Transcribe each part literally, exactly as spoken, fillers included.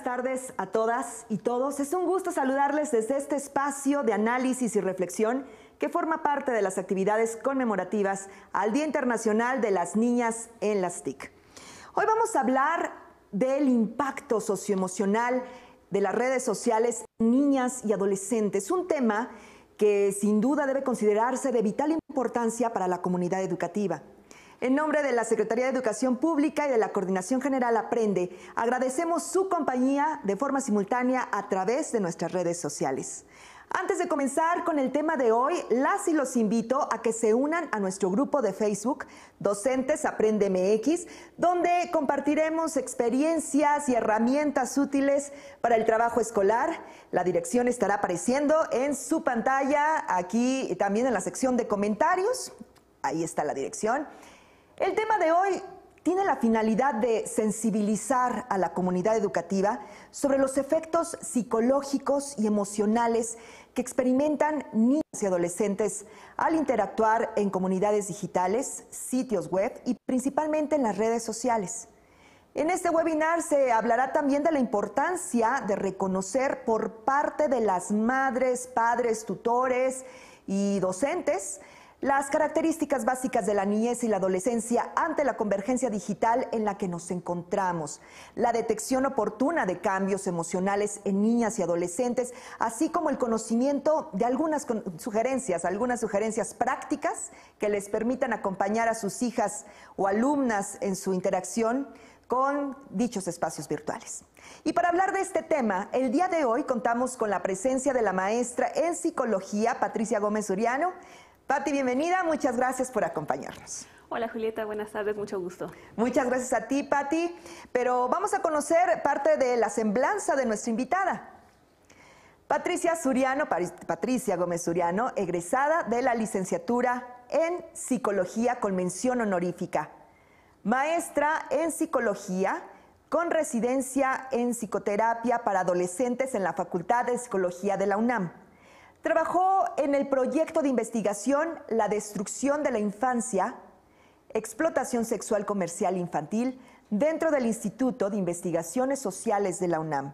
buenas tardes a todas y todos. Es un gusto saludarles desde este espacio de análisis y reflexión que forma parte de las actividades conmemorativas al Día Internacional de las Niñas en las T I C. Hoy vamos a hablar del impacto socioemocional de las redes sociales en niñas y adolescentes, un tema que sin duda debe considerarse de vital importancia para la comunidad educativa. En nombre de la Secretaría de Educación Pública y de la Coordinación General Aprende, agradecemos su compañía de forma simultánea a través de nuestras redes sociales. Antes de comenzar con el tema de hoy, las y los invito a que se unan a nuestro grupo de Facebook, Docentes Aprende M X, donde compartiremos experiencias y herramientas útiles para el trabajo escolar. La dirección estará apareciendo en su pantalla, aquí también en la sección de comentarios. Ahí está la dirección. El tema de hoy tiene la finalidad de sensibilizar a la comunidad educativa sobre los efectos psicológicos y emocionales que experimentan niñas y adolescentes al interactuar en comunidades digitales, sitios web y principalmente en las redes sociales. En este webinar se hablará también de la importancia de reconocer por parte de las madres, padres, tutores y docentes las características básicas de la niñez y la adolescencia ante la convergencia digital en la que nos encontramos, la detección oportuna de cambios emocionales en niñas y adolescentes, así como el conocimiento de algunas sugerencias, algunas sugerencias prácticas que les permitan acompañar a sus hijas o alumnas en su interacción con dichos espacios virtuales. Y para hablar de este tema, el día de hoy contamos con la presencia de la maestra en psicología, Patricia Gómez Suriano. Pati, bienvenida, muchas gracias por acompañarnos. Hola Julieta, buenas tardes, mucho gusto. Muchas gracias a ti, Pati, pero vamos a conocer parte de la semblanza de nuestra invitada. Patricia Suriano, Patricia Gómez Suriano, egresada de la licenciatura en Psicología con mención honorífica, maestra en Psicología con residencia en Psicoterapia para adolescentes en la Facultad de Psicología de la UNAM. Trabajó en el proyecto de investigación La destrucción de la infancia, explotación sexual comercial infantil dentro del Instituto de Investigaciones Sociales de la UNAM.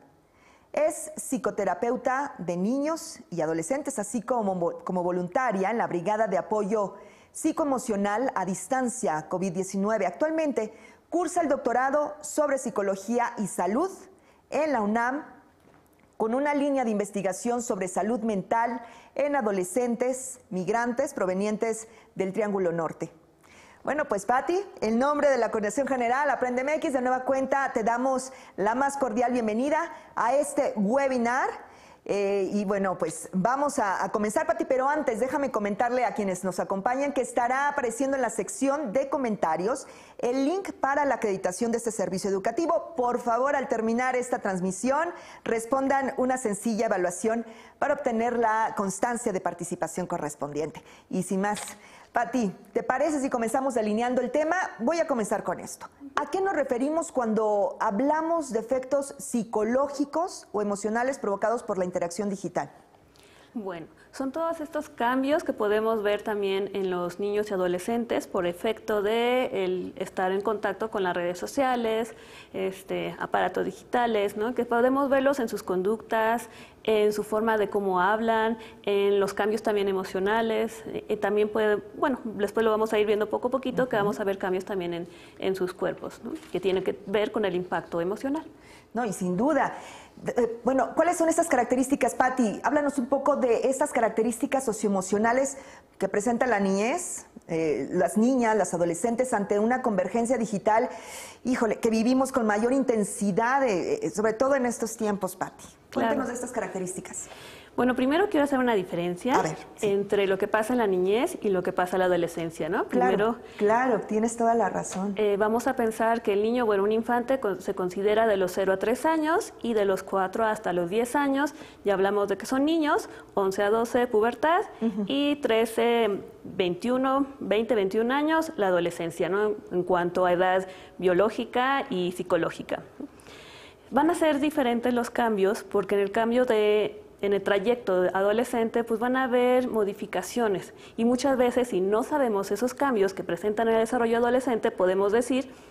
Es psicoterapeuta de niños y adolescentes, así como, como voluntaria en la Brigada de Apoyo Psicoemocional a Distancia COVID diecinueve. Actualmente cursa el doctorado sobre Psicología y Salud en la UNAM, con una línea de investigación sobre salud mental en adolescentes migrantes provenientes del Triángulo Norte. Bueno, pues Pati, en nombre de la Coordinación General Aprende M X, de nueva cuenta te damos la más cordial bienvenida a este webinar. Eh, y bueno, pues vamos a, a comenzar, Pati, pero antes déjame comentarle a quienes nos acompañan que estará apareciendo en la sección de comentarios el link para la acreditación de este servicio educativo. Por favor, al terminar esta transmisión, respondan una sencilla evaluación para obtener la constancia de participación correspondiente. Y sin más, Pati, ¿te parece si comenzamos delineando el tema? Voy a comenzar con esto. ¿A qué nos referimos cuando hablamos de efectos psicológicos o emocionales provocados por la interacción digital? Bueno, son todos estos cambios que podemos ver también en los niños y adolescentes por efecto de el estar en contacto con las redes sociales, este, aparatos digitales, ¿no? Que podemos verlos en sus conductas, en su forma de cómo hablan, en los cambios también emocionales. Eh, también puede, bueno, después lo vamos a ir viendo poco a poquito, uh-huh. que vamos a ver cambios también en, en sus cuerpos, ¿no? Que tienen que ver con el impacto emocional. No, y sin duda. Eh, bueno, ¿cuáles son estas características, Pati? Háblanos un poco de estas características socioemocionales que presenta la niñez, eh, las niñas, las adolescentes ante una convergencia digital, híjole, que vivimos con mayor intensidad, eh, sobre todo en estos tiempos, Pati. Cuéntanos claro. de estas características. Bueno, primero quiero hacer una diferencia ver, sí. entre lo que pasa en la niñez y lo que pasa en la adolescencia, ¿no? Claro, primero, claro, tienes toda la razón. Eh, vamos a pensar que el niño, bueno, un infante con, se considera de los cero a tres años y de los cuatro hasta los diez años, ya hablamos de que son niños, once a doce pubertad uh-huh. y trece, veintiuno, veinte, veintiún años la adolescencia, ¿no? En cuanto a edad biológica y psicológica. Van a ser diferentes los cambios porque en el cambio de en el trayecto adolescente, pues van a haber modificaciones y muchas veces si no sabemos esos cambios que presentan en el desarrollo adolescente, podemos decir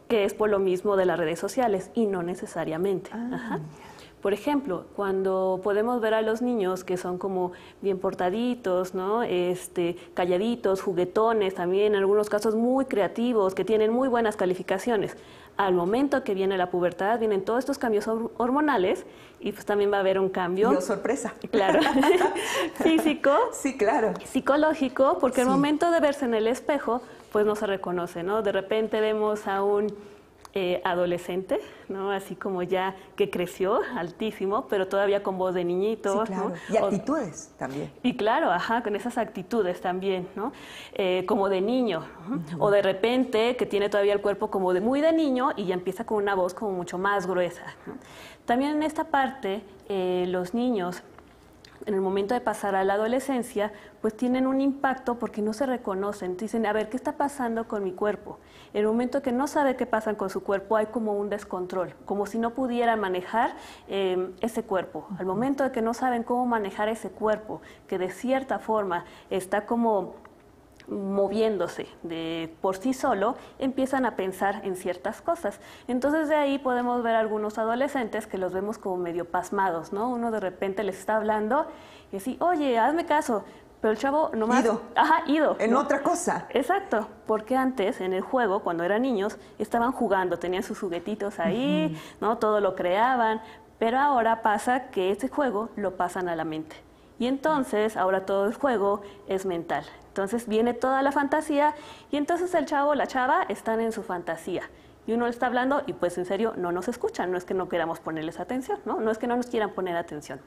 que es por lo mismo de las redes sociales y no necesariamente. Ah. Ajá. Por ejemplo, cuando podemos ver a los niños que son como bien portaditos, ¿no? Este, calladitos, juguetones, también en algunos casos muy creativos, que tienen muy buenas calificaciones. Al momento que viene la pubertad, vienen todos estos cambios hormonales y pues también va a haber un cambio. Yo, sorpresa. Claro. Físico. Sí, claro. Psicológico, porque Sí. al momento de verse en el espejo, pues no se reconoce, ¿no? De repente vemos a un Eh, adolescente, ¿no? Así como ya que creció altísimo, pero todavía con voz de niñito. Sí, claro. ¿no? Y O, actitudes también. y claro, ajá, con esas actitudes también, ¿no? Eh, como de niño. ¿no? Uh-huh. O de repente que tiene todavía el cuerpo como de muy de niño y ya empieza con una voz como mucho más gruesa. ¿no? También en esta parte, eh, los niños, en el momento de pasar a la adolescencia, pues tienen un impacto porque no se reconocen. Dicen, a ver, ¿qué está pasando con mi cuerpo? En el momento que no sabe qué pasa con su cuerpo, hay como un descontrol, como si no pudieran manejar eh, ese cuerpo. Al momento de que no saben cómo manejar ese cuerpo, que de cierta forma está como moviéndose de por sí solo, empiezan a pensar en ciertas cosas. Entonces de ahí podemos ver algunos adolescentes que los vemos como medio pasmados, ¿no? Uno de repente les está hablando y así, oye, hazme caso, pero el chavo nomás... Ido. Ajá, ido. En ¿no? otra cosa. Exacto, porque antes en el juego, cuando eran niños, estaban jugando, tenían sus juguetitos ahí, uh-huh. ¿no? Todo lo creaban, pero ahora pasa que ese juego lo pasan a la mente. Y entonces ahora todo el juego es mental. Entonces viene toda la fantasía y entonces el chavo o la chava están en su fantasía. Y uno le está hablando y pues en serio no nos escuchan, no es que no queramos ponerles atención, no, no es que no nos quieran poner atención.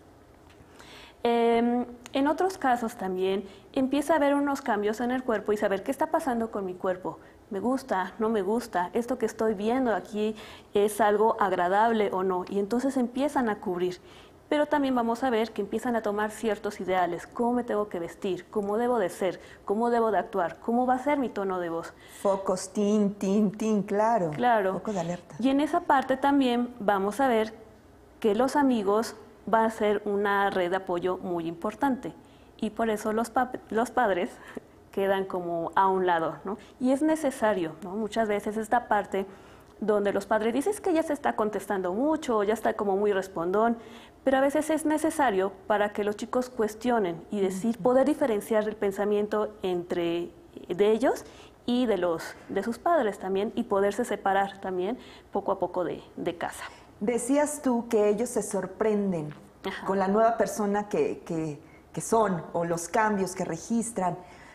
Eh, en otros casos también empieza a haber unos cambios en el cuerpo y saber qué está pasando con mi cuerpo. Me gusta, no me gusta, esto que estoy viendo aquí es algo agradable o no. Y entonces empiezan a cubrir. Pero también vamos a ver que empiezan a tomar ciertos ideales, cómo me tengo que vestir, cómo debo de ser, cómo debo de actuar, cómo va a ser mi tono de voz. Focos, tin, tin, tin, claro. Claro. Foco de alerta. Y en esa parte también vamos a ver que los amigos van a ser una red de apoyo muy importante. Y por eso los, pa los padres quedan como a un lado, ¿no? Y es necesario, ¿no? Muchas veces esta parte donde los padres dicen que ya se está contestando mucho, ya está como muy respondón, pero a veces es necesario para que los chicos cuestionen y decir, poder diferenciar el pensamiento entre de ellos y de, los, de sus padres también y poderse separar también poco a poco de, de casa. Decías tú que ellos se sorprenden Ajá. con la nueva persona que, que, que son o los cambios que registran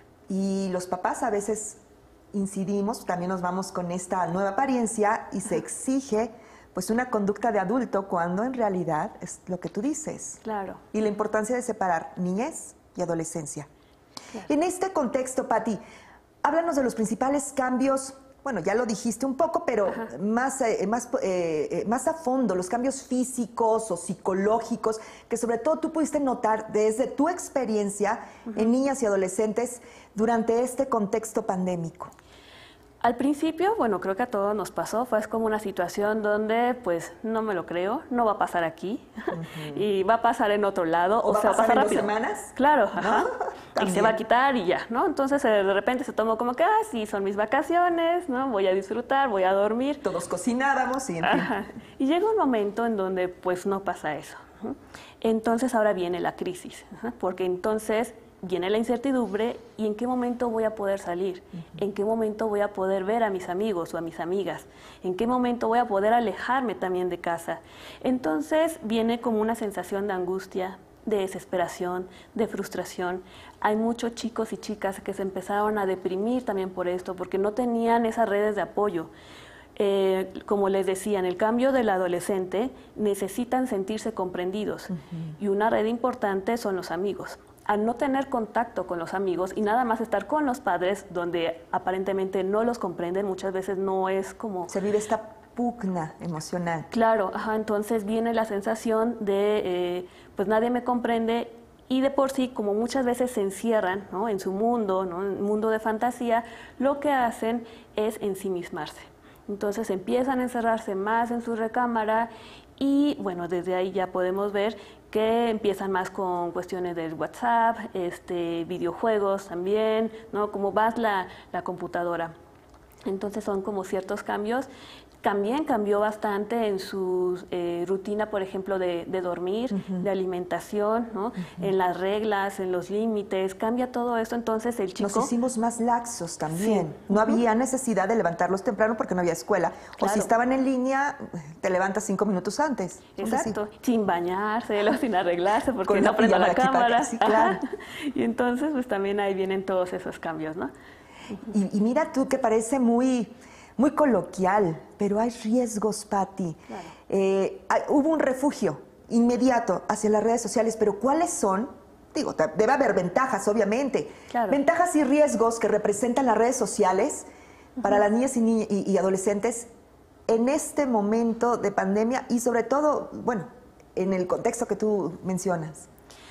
y los papás a veces incidimos, también nos vamos con esta nueva apariencia y se exige pues una conducta de adulto cuando en realidad es lo que tú dices. Claro. Y la importancia de separar niñez y adolescencia. Claro. En este contexto, Pati, háblanos de los principales cambios, bueno, ya lo dijiste un poco, pero más, eh, más, eh, más a fondo, los cambios físicos o psicológicos que sobre todo tú pudiste notar desde tu experiencia uh-huh. en niñas y adolescentes durante este contexto pandémico. Al principio, bueno, creo que a todos nos pasó, fue como una situación donde, pues, no me lo creo, no va a pasar aquí, uh-huh. y va a pasar en otro lado, o, o va sea, a pasar, pasar en rápido. dos semanas. Claro, ajá. ¿No? Y se va a quitar y ya, ¿no? Entonces, de repente se tomó como que, ah, sí, son mis vacaciones, ¿no? Voy a disfrutar, voy a dormir. Todos cocinábamos y en fin. Ajá. Y llega un momento en donde, pues, no pasa eso. ¿no? Entonces, ahora viene la crisis, ¿no? Porque entonces viene la incertidumbre y en qué momento voy a poder salir, uh-huh. en qué momento voy a poder ver a mis amigos o a mis amigas, en qué momento voy a poder alejarme también de casa. Entonces viene como una sensación de angustia, de desesperación, de frustración. Hay muchos chicos y chicas que se empezaron a deprimir también por esto, porque no tenían esas redes de apoyo. Eh, como les decía, en el cambio del adolescente necesitan sentirse comprendidos uh-huh. y una red importante son los amigos. Al no tener contacto con los amigos y nada más estar con los padres, donde aparentemente no los comprenden, muchas veces no es como... Se vive esta pugna emocional. Claro, ajá, entonces viene la sensación de, eh, pues nadie me comprende y de por sí, como muchas veces se encierran, ¿no? en su mundo, ¿no? en un mundo de fantasía, lo que hacen es ensimismarse. Entonces empiezan a encerrarse más en su recámara y bueno, desde ahí ya podemos ver que empiezan más con cuestiones del WhatsApp, este, videojuegos también, ¿no? Como vas la, la computadora. Entonces son como ciertos cambios. También cambió bastante en su eh, rutina, por ejemplo, de, de dormir, uh-huh. de alimentación, ¿no? Uh-huh. En las reglas, en los límites, cambia todo eso. Entonces el chico... Nos hicimos más laxos también. Sí. No uh-huh. había necesidad de levantarlos temprano porque no había escuela. Claro. O si estaban en línea, te levantas cinco minutos antes. Exacto. Sin bañarse, sin arreglarse porque no prende la cámara. Sí, claro. Y entonces, pues también ahí vienen todos esos cambios, ¿no? Uh-huh. y, y mira tú que parece muy... muy coloquial, pero hay riesgos, Pati. Claro. Eh, hay, hubo un refugio inmediato hacia las redes sociales, pero ¿cuáles son? Digo, debe haber ventajas, obviamente. Claro. Ventajas y riesgos que representan las redes sociales uh-huh. para las niñas y, ni y, y adolescentes en este momento de pandemia y sobre todo, bueno, en el contexto que tú mencionas.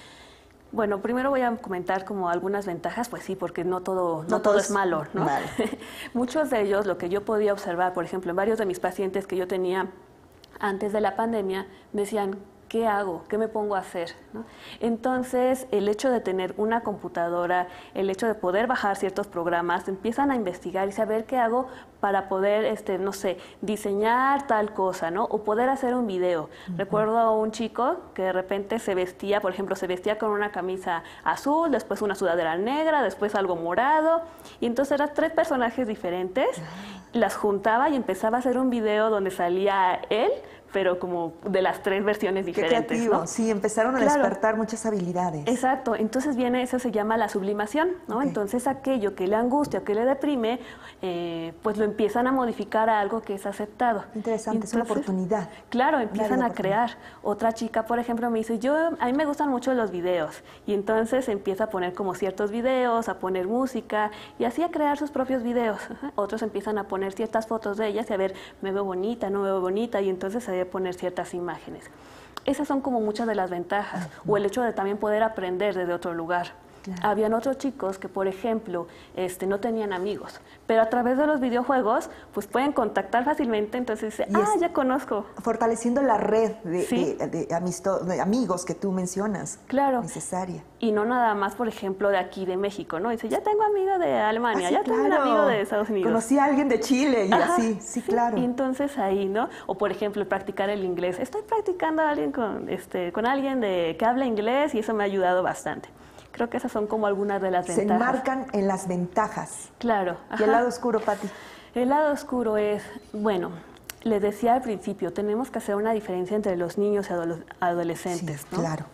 Bueno, primero voy a comentar como algunas ventajas, pues sí, porque no todo, no, no todo es malo, ¿no? Vale. Muchos de ellos, lo que yo podía observar, por ejemplo, en varios de mis pacientes que yo tenía antes de la pandemia, me decían, ¿qué hago? ¿Qué me pongo a hacer? ¿No? Entonces, el hecho de tener una computadora, el hecho de poder bajar ciertos programas, empiezan a investigar y saber qué hago para poder, este, no sé, diseñar tal cosa, ¿no? O poder hacer un video. Uh-huh. Recuerdo a un chico que de repente se vestía, por ejemplo, se vestía con una camisa azul, después una sudadera negra, después algo morado, y entonces eran tres personajes diferentes, uh-huh. las juntaba y empezaba a hacer un video donde salía él, pero como de las tres versiones diferentes. Qué creativo, ¿no? Sí, empezaron a claro. despertar muchas habilidades. Exacto, entonces viene, eso se llama la sublimación, ¿no? Okay. Entonces aquello que le angustia o que le deprime, eh, pues lo empiezan a modificar a algo que es aceptado. Interesante, entonces, es una oportunidad. Claro, empiezan a crear. Otra chica, por ejemplo, me dice, yo, a mí me gustan mucho los videos, y entonces empieza a poner como ciertos videos, a poner música, y así a crear sus propios videos. Ajá. Otros empiezan a poner ciertas fotos de ellas y a ver, me veo bonita, no me veo bonita, y entonces se poner ciertas imágenes. Esas son como muchas de las ventajas, uh-huh. o el hecho de también poder aprender desde otro lugar. Claro. Habían otros chicos que, por ejemplo, este, no tenían amigos, pero a través de los videojuegos pues pueden contactar fácilmente, entonces dice, ah, ya conozco. Fortaleciendo la red de, ¿Sí? de, de, amisto, de amigos que tú mencionas. Claro. Necesaria. Y no nada más, por ejemplo, de aquí, de México, ¿no? Dice, ya tengo amigo de Alemania, ah, sí, ya claro. tengo un amigo de Estados Unidos. Conocí a alguien de Chile y Ajá, así, sí, sí, claro. Y entonces ahí, ¿no? O, por ejemplo, practicar el inglés. Estoy practicando a alguien con, este, con alguien de, que habla inglés y eso me ha ayudado bastante. Creo que esas son como algunas de las Se ventajas. Se enmarcan en las ventajas. Claro. Ajá. ¿Y el lado oscuro, Pati? El lado oscuro es, bueno, les decía al principio, tenemos que hacer una diferencia entre los niños y adole adolescentes, sí, ¿no? Claro.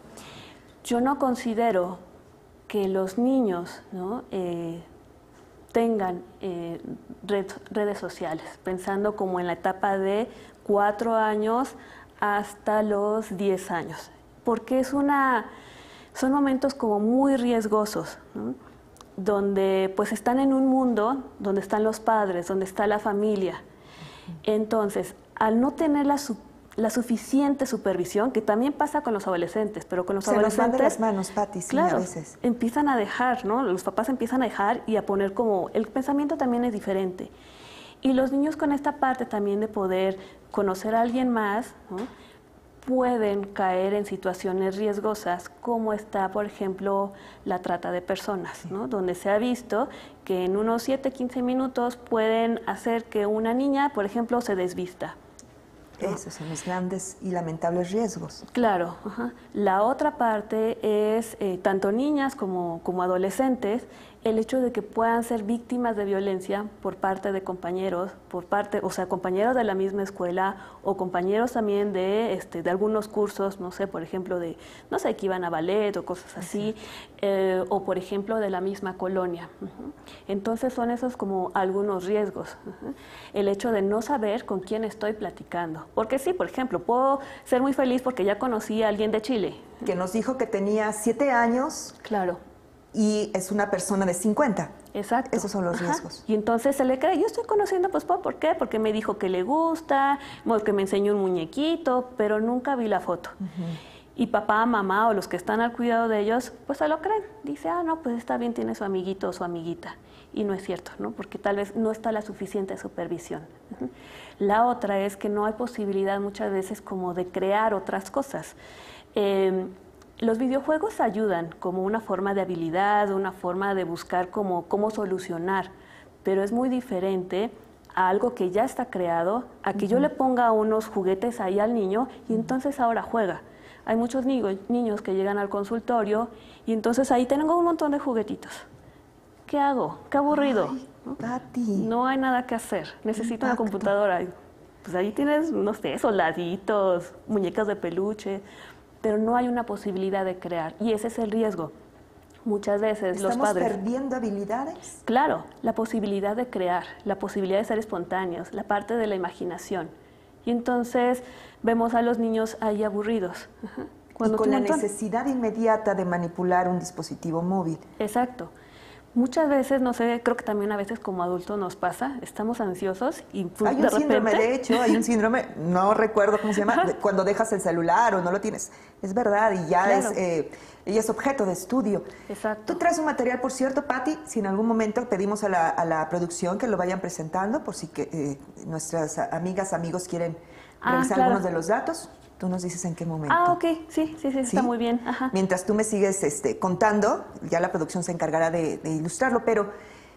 Yo no considero que los niños, ¿no? eh, tengan eh, red, redes sociales, pensando como en la etapa de cuatro años hasta los diez años, porque es una... Son momentos como muy riesgosos, ¿no? Donde pues están en un mundo donde están los padres, donde está la familia. Entonces, al no tener la, su la suficiente supervisión, que también pasa con los adolescentes, pero con los Se adolescentes... Se nos van de las manos, Pati, sí, claro, a veces. Empiezan a dejar, ¿no? Los papás empiezan a dejar y a poner como... El pensamiento también es diferente. Y los niños con esta parte también de poder conocer a alguien más, ¿no? Pueden caer en situaciones riesgosas, como está, por ejemplo, la trata de personas, ¿no? Donde se ha visto que en unos siete, quince minutos pueden hacer que una niña, por ejemplo, se desvista. ¿No? Esos son los grandes y lamentables riesgos. Claro. Ajá. La otra parte es, eh, tanto niñas como, como adolescentes, el hecho de que puedan ser víctimas de violencia por parte de compañeros, por parte, o sea, compañeros de la misma escuela o compañeros también de, este, de algunos cursos, no sé, por ejemplo, de, no sé, que iban a ballet o cosas así, eh, o por ejemplo de la misma colonia. Uh-huh. Entonces son esos como algunos riesgos. Uh-huh. El hecho de no saber con quién estoy platicando. Porque sí, por ejemplo, puedo ser muy feliz porque ya conocí a alguien de Chile. Que nos dijo que tenía siete años. Claro. Y es una persona de cincuenta. Exacto. Esos son los Ajá. riesgos. Y entonces se le cree, yo estoy conociendo, pues, ¿por qué? Porque me dijo que le gusta, que me enseñó un muñequito, pero nunca vi la foto. Uh-huh. Y papá, mamá o los que están al cuidado de ellos, pues se lo creen. Dice, ah, no, pues está bien, tiene su amiguito o su amiguita. Y no es cierto, ¿no? Porque tal vez no está la suficiente supervisión. Uh-huh. La otra es que no hay posibilidad muchas veces como de crear otras cosas. Eh, Los videojuegos ayudan como una forma de habilidad, una forma de buscar cómo, cómo solucionar, pero es muy diferente a algo que ya está creado, a que uh-huh. yo le ponga unos juguetes ahí al niño y entonces ahora juega. Hay muchos niños, niños que llegan al consultorio y entonces ahí tengo un montón de juguetitos. ¿Qué hago? ¡Qué aburrido! Ay, Pati. No hay nada que hacer. Necesito Impacto. Una computadora. Pues ahí tienes, no sé, soldaditos, muñecas de peluche, pero no hay una posibilidad de crear. Y ese es el riesgo. Muchas veces los padres... ¿Estamos perdiendo habilidades? Claro, la posibilidad de crear, la posibilidad de ser espontáneos, la parte de la imaginación. Y entonces vemos a los niños ahí aburridos. Cuando y con la necesidad inmediata de manipular un dispositivo móvil. Exacto. Muchas veces, no sé, creo que también a veces como adultos nos pasa, estamos ansiosos y pues, hay un de síndrome, repente... de hecho, hay un síndrome, no recuerdo cómo se llama, cuando dejas el celular o no lo tienes. Es verdad, y ya claro. es, eh, y es objeto de estudio. Exacto. Tú traes un material, por cierto, Pati, si en algún momento pedimos a la, a la producción que lo vayan presentando, por si que, eh, nuestras amigas, amigos quieren ah, revisar claro. algunos de los datos. Tú nos dices en qué momento. Ah, ok, sí, sí, sí, ¿Sí? Está muy bien. Ajá. Mientras tú me sigues este, contando, ya la producción se encargará de, de ilustrarlo, pero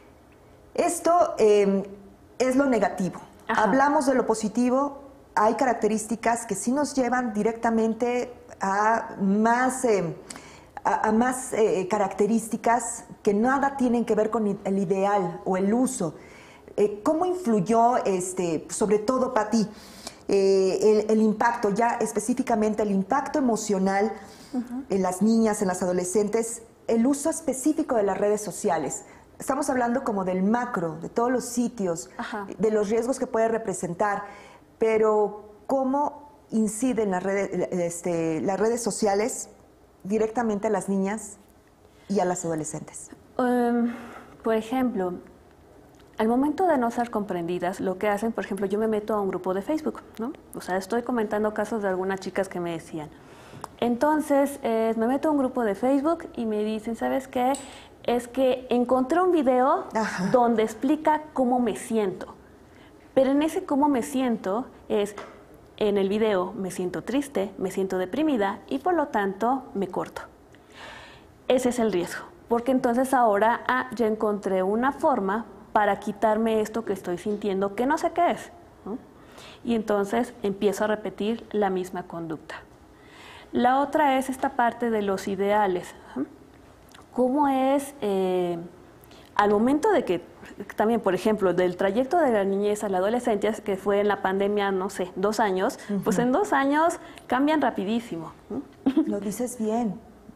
esto eh, es lo negativo. Ajá. Hablamos de lo positivo, hay características que sí nos llevan directamente a más, eh, a, a más eh, características que nada tienen que ver con el ideal o el uso. Eh, ¿Cómo influyó, este, sobre todo para ti, Eh, el, el impacto, ya específicamente el impacto emocional uh-huh. en las niñas, en las adolescentes, el uso específico de las redes sociales? Estamos hablando como del macro, de todos los sitios, uh-huh. de los riesgos que puede representar, pero ¿cómo inciden las redes, este, las redes sociales directamente a las niñas y a las adolescentes? Um, por ejemplo, al momento de no ser comprendidas, lo que hacen, por ejemplo, yo me meto a un grupo de Facebook, ¿no? O sea, estoy comentando casos de algunas chicas que me decían. Entonces, eh, me meto a un grupo de Facebook y me dicen, ¿sabes qué? Es que encontré un video Ajá. donde explica cómo me siento. Pero en ese cómo me siento es, en el video me siento triste, me siento deprimida y por lo tanto me corto. Ese es el riesgo, porque entonces ahora ah, ya encontré una forma para quitarme esto que estoy sintiendo, que no sé qué es, ¿no? Y entonces empiezo a repetir la misma conducta. La otra es esta parte de los ideales. ¿no? ¿Cómo es eh, al momento de que, también por ejemplo, del trayecto de la niñez a la adolescencia, que fue en la pandemia, no sé, dos años, uh-huh. pues en dos años cambian rapidísimo. ¿no? Lo dices bien.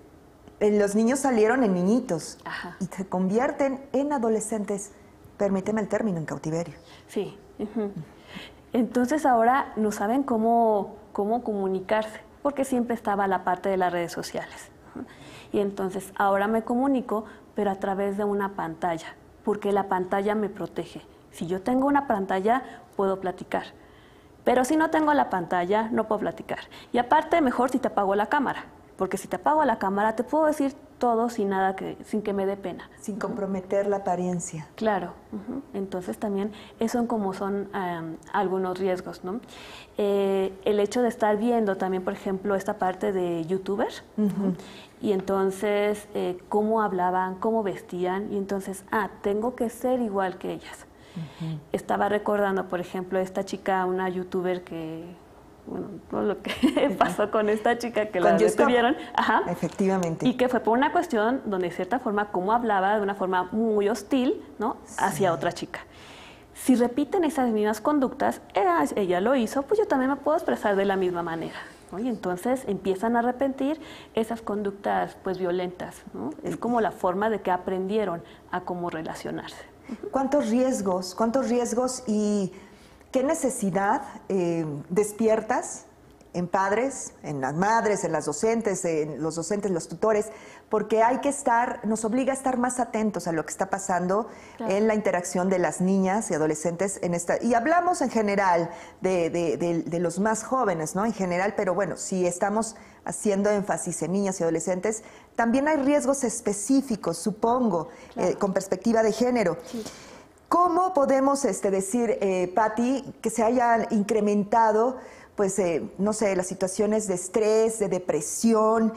Los niños salieron en niñitos Ajá. y se convierten en adolescentes. Permíteme el término, en cautiverio. Sí. Uh-huh. Entonces ahora no saben cómo, cómo comunicarse, porque siempre estaba la parte de las redes sociales. Uh-huh. Y entonces ahora me comunico, pero a través de una pantalla, porque la pantalla me protege. Si yo tengo una pantalla, puedo platicar. Pero si no tengo la pantalla, no puedo platicar. Y aparte, mejor si te apago la cámara, porque si te apago la cámara, te puedo decir todo sin nada que, sin que me dé pena. Sin comprometer la apariencia. Claro. Uh-huh. Entonces también eso en como son um, algunos riesgos, ¿no? Eh, el hecho de estar viendo también, por ejemplo, esta parte de youtubers, uh-huh. Uh-huh. y entonces eh, cómo hablaban, cómo vestían, y entonces, ah, tengo que ser igual que ellas. Uh-huh. Estaba recordando, por ejemplo, esta chica, una youtuber que... Bueno, todo lo que pasó con esta chica que la detuvieron. Ajá. Efectivamente. Y que fue por una cuestión donde, de cierta forma, cómo hablaba de una forma muy hostil, ¿no? Sí. Hacia otra chica. Si repiten esas mismas conductas, ella, ella lo hizo, pues yo también me puedo expresar de la misma manera, ¿no? Y entonces empiezan a repetir esas conductas, pues, violentas, ¿no? Es como la forma de que aprendieron a cómo relacionarse. ¿Cuántos riesgos? ¿Cuántos riesgos y... ¿Qué necesidad eh, despiertas en padres, en las madres, en las docentes, en los docentes, los tutores? Porque hay que estar, nos obliga a estar más atentos a lo que está pasando claro. en la interacción de las niñas y adolescentes en esta. Y hablamos en general de, de, de, de los más jóvenes, ¿no? En general, pero bueno, si estamos haciendo énfasis en niñas y adolescentes, también hay riesgos específicos, supongo, claro. eh, con perspectiva de género. Sí. ¿Cómo podemos este, decir, eh, Pati, que se hayan incrementado, pues, eh, no sé, las situaciones de estrés, de depresión?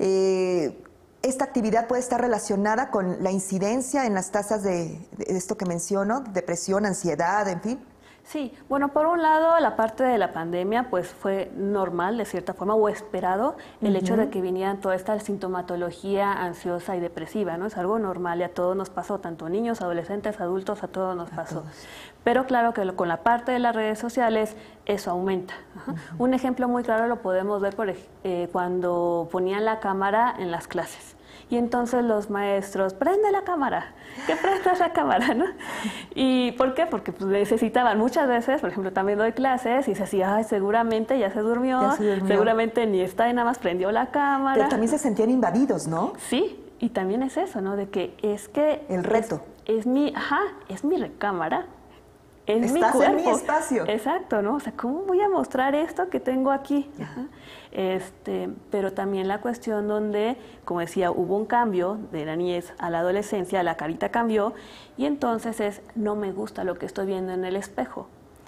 Eh, ¿Esta actividad puede estar relacionada con la incidencia en las tasas de, de esto que menciono, depresión, ansiedad, en fin? Sí, bueno, por un lado, la parte de la pandemia, pues fue normal de cierta forma o esperado el uh-huh. hecho de que vinieran toda esta sintomatología ansiosa y depresiva, ¿no? Es algo normal y a todos nos pasó, tanto niños, adolescentes, adultos, a todos nos pasó. Todos. Pero claro que lo, con la parte de las redes sociales eso aumenta. Uh-huh. Un ejemplo muy claro lo podemos ver por, eh, cuando ponían la cámara en las clases. Y entonces los maestros, prende la cámara, que prendas la cámara, ¿no? ¿Y por qué? Porque pues, necesitaban muchas veces, por ejemplo, también doy clases y se decía, ay, seguramente ya se durmió, ya se durmió. seguramente ni está y nada más prendió la cámara. Pero también se sentían invadidos, ¿no? Sí, y también es eso, ¿no? De que es que... El reto. Es, es mi, ajá, es mi recámara. Es Estás mi cuerpo. en mi espacio. Exacto, ¿no? O sea, ¿cómo voy a mostrar esto que tengo aquí? Ajá. Este, pero también la cuestión donde, como decía, hubo un cambio de la niñez a la adolescencia, la carita cambió, y entonces es, no me gusta lo que estoy viendo en el espejo,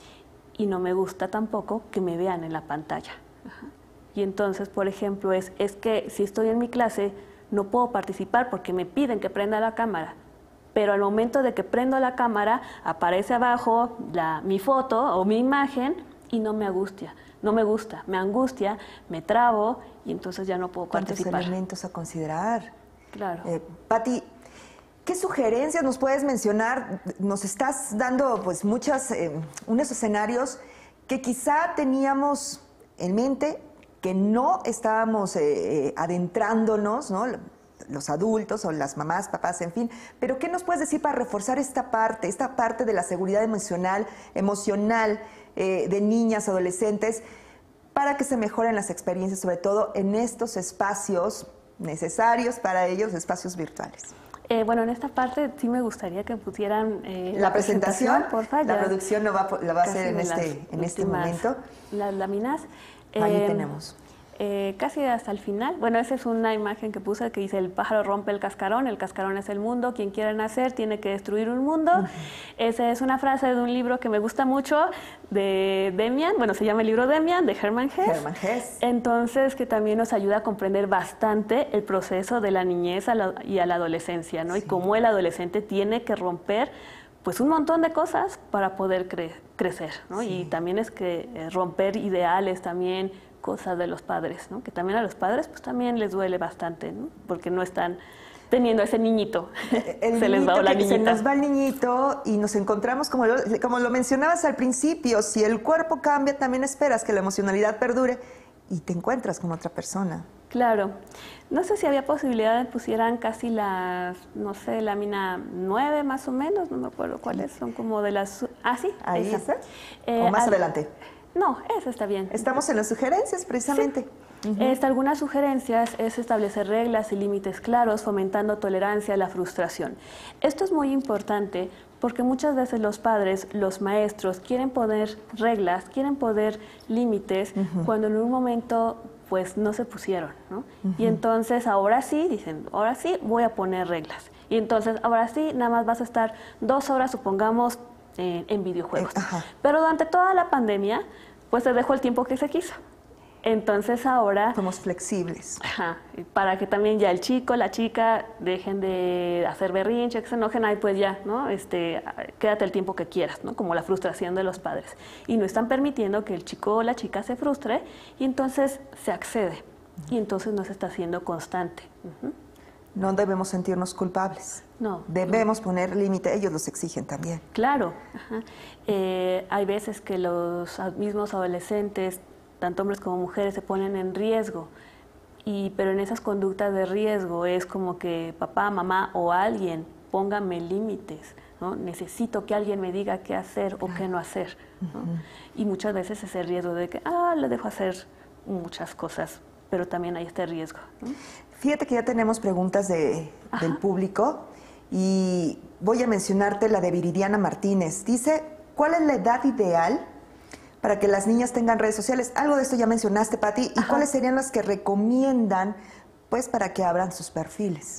y no me gusta tampoco que me vean en la pantalla. Ajá. Y entonces, por ejemplo, es, es que si estoy en mi clase, no puedo participar porque me piden que prenda la cámara. Pero al momento de que prendo la cámara, aparece abajo la, mi foto o mi imagen y no me angustia, no me gusta, me angustia, me trabo y entonces ya no puedo participar. ¿Cuántos elementos a considerar? Claro. Eh, Pati, ¿qué sugerencias nos puedes mencionar? Nos estás dando pues muchas, eh, unos escenarios que quizá teníamos en mente, que no estábamos eh, adentrándonos, ¿no? Los adultos o las mamás, papás, en fin. Pero ¿qué nos puedes decir para reforzar esta parte, esta parte de la seguridad emocional, emocional eh, de niñas, adolescentes, para que se mejoren las experiencias, sobre todo en estos espacios necesarios para ellos, espacios virtuales? Eh, bueno, en esta parte sí me gustaría que pusieran eh, la, la presentación, presentación por favor. La producción lo va, lo va a hacer en este, en este momento. Las láminas. Ahí eh, tenemos. Eh, casi hasta el final. Bueno, esa es una imagen que puse que dice: el pájaro rompe el cascarón, el cascarón es el mundo, quien quiera nacer tiene que destruir un mundo. Uh-huh. Esa es una frase de un libro que me gusta mucho de Demian, bueno, se llama el libro Demian, de Hermann Hesse. Hermann Hesse. Entonces, que también nos ayuda a comprender bastante el proceso de la niñez a la, y a la adolescencia, ¿no? Sí. Y cómo el adolescente tiene que romper pues un montón de cosas para poder cre crecer, ¿no? Sí. Y también es que eh, romper ideales también, cosas de los padres, ¿no? Que también a los padres pues también les duele bastante, ¿no? Porque no están teniendo ese niñito. El se les va la niñita. Se nos va el niñito y nos encontramos, como lo, como lo mencionabas al principio, si el cuerpo cambia, también esperas que la emocionalidad perdure y te encuentras con otra persona. Claro. No sé si había posibilidad de pusieran casi las, no sé, lámina nueve más o menos, no me acuerdo cuáles, son como de las... Ah, sí. Ahí esa. está. Eh, ¿O más al... adelante? No, eso está bien. Estamos en las sugerencias, precisamente. Sí. Uh-huh. Este, algunas sugerencias es establecer reglas y límites claros, fomentando tolerancia a la frustración. Esto es muy importante porque muchas veces los padres, los maestros, quieren poner reglas, quieren poner límites, uh-huh. cuando en un momento pues no se pusieron, ¿no? Uh-huh. Y entonces ahora sí, dicen, ahora sí voy a poner reglas. Y entonces ahora sí, nada más vas a estar dos horas, supongamos, En, en videojuegos. Ajá. Pero durante toda la pandemia, pues se dejó el tiempo que se quiso. Entonces ahora... Somos flexibles. Ajá, para que también ya el chico, la chica, dejen de hacer berrinche, que se enojen, ahí pues ya, ¿no? Este, quédate el tiempo que quieras, ¿no? Como la frustración de los padres. Y no están permitiendo que el chico o la chica se frustre y entonces se accede. Uh-huh. Y entonces no se está haciendo constante. Uh-huh. No debemos sentirnos culpables. No. Debemos no. poner límite, ellos los exigen también. Claro. Ajá. Eh, hay veces que los mismos adolescentes, tanto hombres como mujeres, se ponen en riesgo. Y, pero en esas conductas de riesgo es como que papá, mamá o alguien, pónganme límites, ¿no? Necesito que alguien me diga qué hacer o qué no hacer, ¿no? Uh-huh. Y muchas veces ese riesgo de que, ah, le dejo hacer muchas cosas, pero también hay este riesgo, ¿no? Fíjate que ya tenemos preguntas de, del público y voy a mencionarte la de Viridiana Martínez. Dice, ¿cuál es la edad ideal para que las niñas tengan redes sociales? Algo de esto ya mencionaste, Pati. ¿Y Ajá. cuáles serían las que recomiendan pues, para que abran sus perfiles?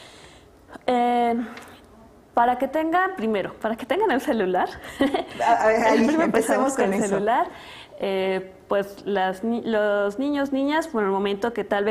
Eh, para que tengan, primero, para que tengan el celular. A ver, ahí primero empecemos con, con el eso. celular. Eh, pues las, los niños, niñas, por el momento que tal vez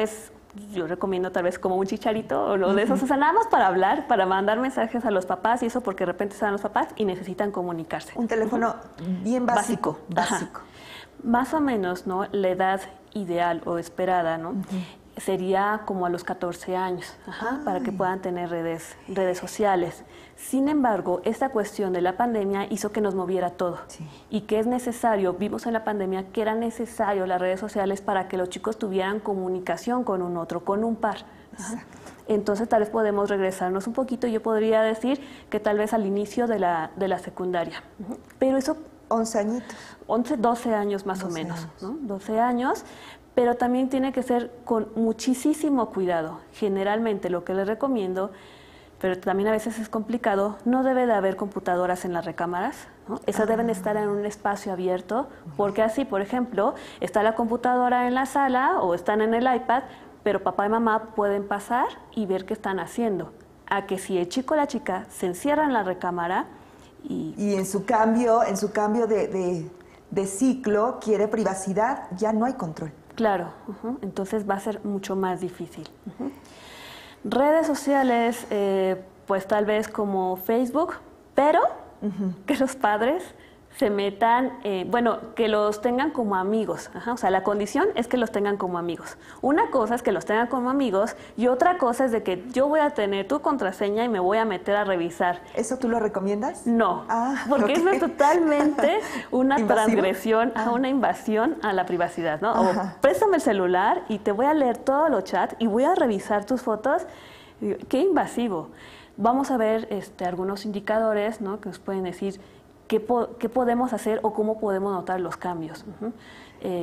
yo recomiendo tal vez como un chicharito o lo de esos, o sea, nada más para hablar, para mandar mensajes a los papás y eso porque de repente están los papás y necesitan comunicarse. Un teléfono uh-huh. bien básico. Básico. básico. Más o menos, ¿no? La edad ideal o esperada, ¿no? Uh-huh. Sería como a los catorce años, ajá, para que puedan tener redes, redes sociales. Sin embargo, esta cuestión de la pandemia hizo que nos moviera todo sí. y que es necesario, vimos en la pandemia que era necesario las redes sociales para que los chicos tuvieran comunicación con un otro, con un par. Ajá. Entonces tal vez podemos regresarnos un poquito, yo podría decir que tal vez al inicio de la, de la secundaria. Uh-huh. Pero eso... once añitos. once, doce años más o menos, años. ¿no? doce años, pero también tiene que ser con muchísimo cuidado. Generalmente lo que les recomiendo, pero también a veces es complicado, no debe de haber computadoras en las recámaras, ¿no? Esas ah. deben estar en un espacio abierto, porque así, por ejemplo, está la computadora en la sala o están en el iPad, pero papá y mamá pueden pasar y ver qué están haciendo. A que si el chico o la chica se encierra en la recámara y... Y en su cambio, en su cambio de, de, de ciclo quiere privacidad, ya no hay control. Claro, uh-huh. entonces va a ser mucho más difícil. Uh-huh. Redes sociales, eh, pues tal vez como Facebook, pero uh-huh. que los padres se metan, eh, bueno, que los tengan como amigos. Ajá, o sea, la condición es que los tengan como amigos. Una cosa es que los tengan como amigos y otra cosa es de que yo voy a tener tu contraseña y me voy a meter a revisar. ¿Eso tú lo recomiendas? No, ah, porque okay. eso es totalmente una ¿Invasivo? transgresión, ah. una invasión a la privacidad, ¿no? O préstame el celular y te voy a leer todos los chats y voy a revisar tus fotos. ¡Qué invasivo! Vamos a ver este, algunos indicadores, ¿no? Que nos pueden decir qué, po qué podemos hacer o cómo podemos notar los cambios. Uh-huh. eh,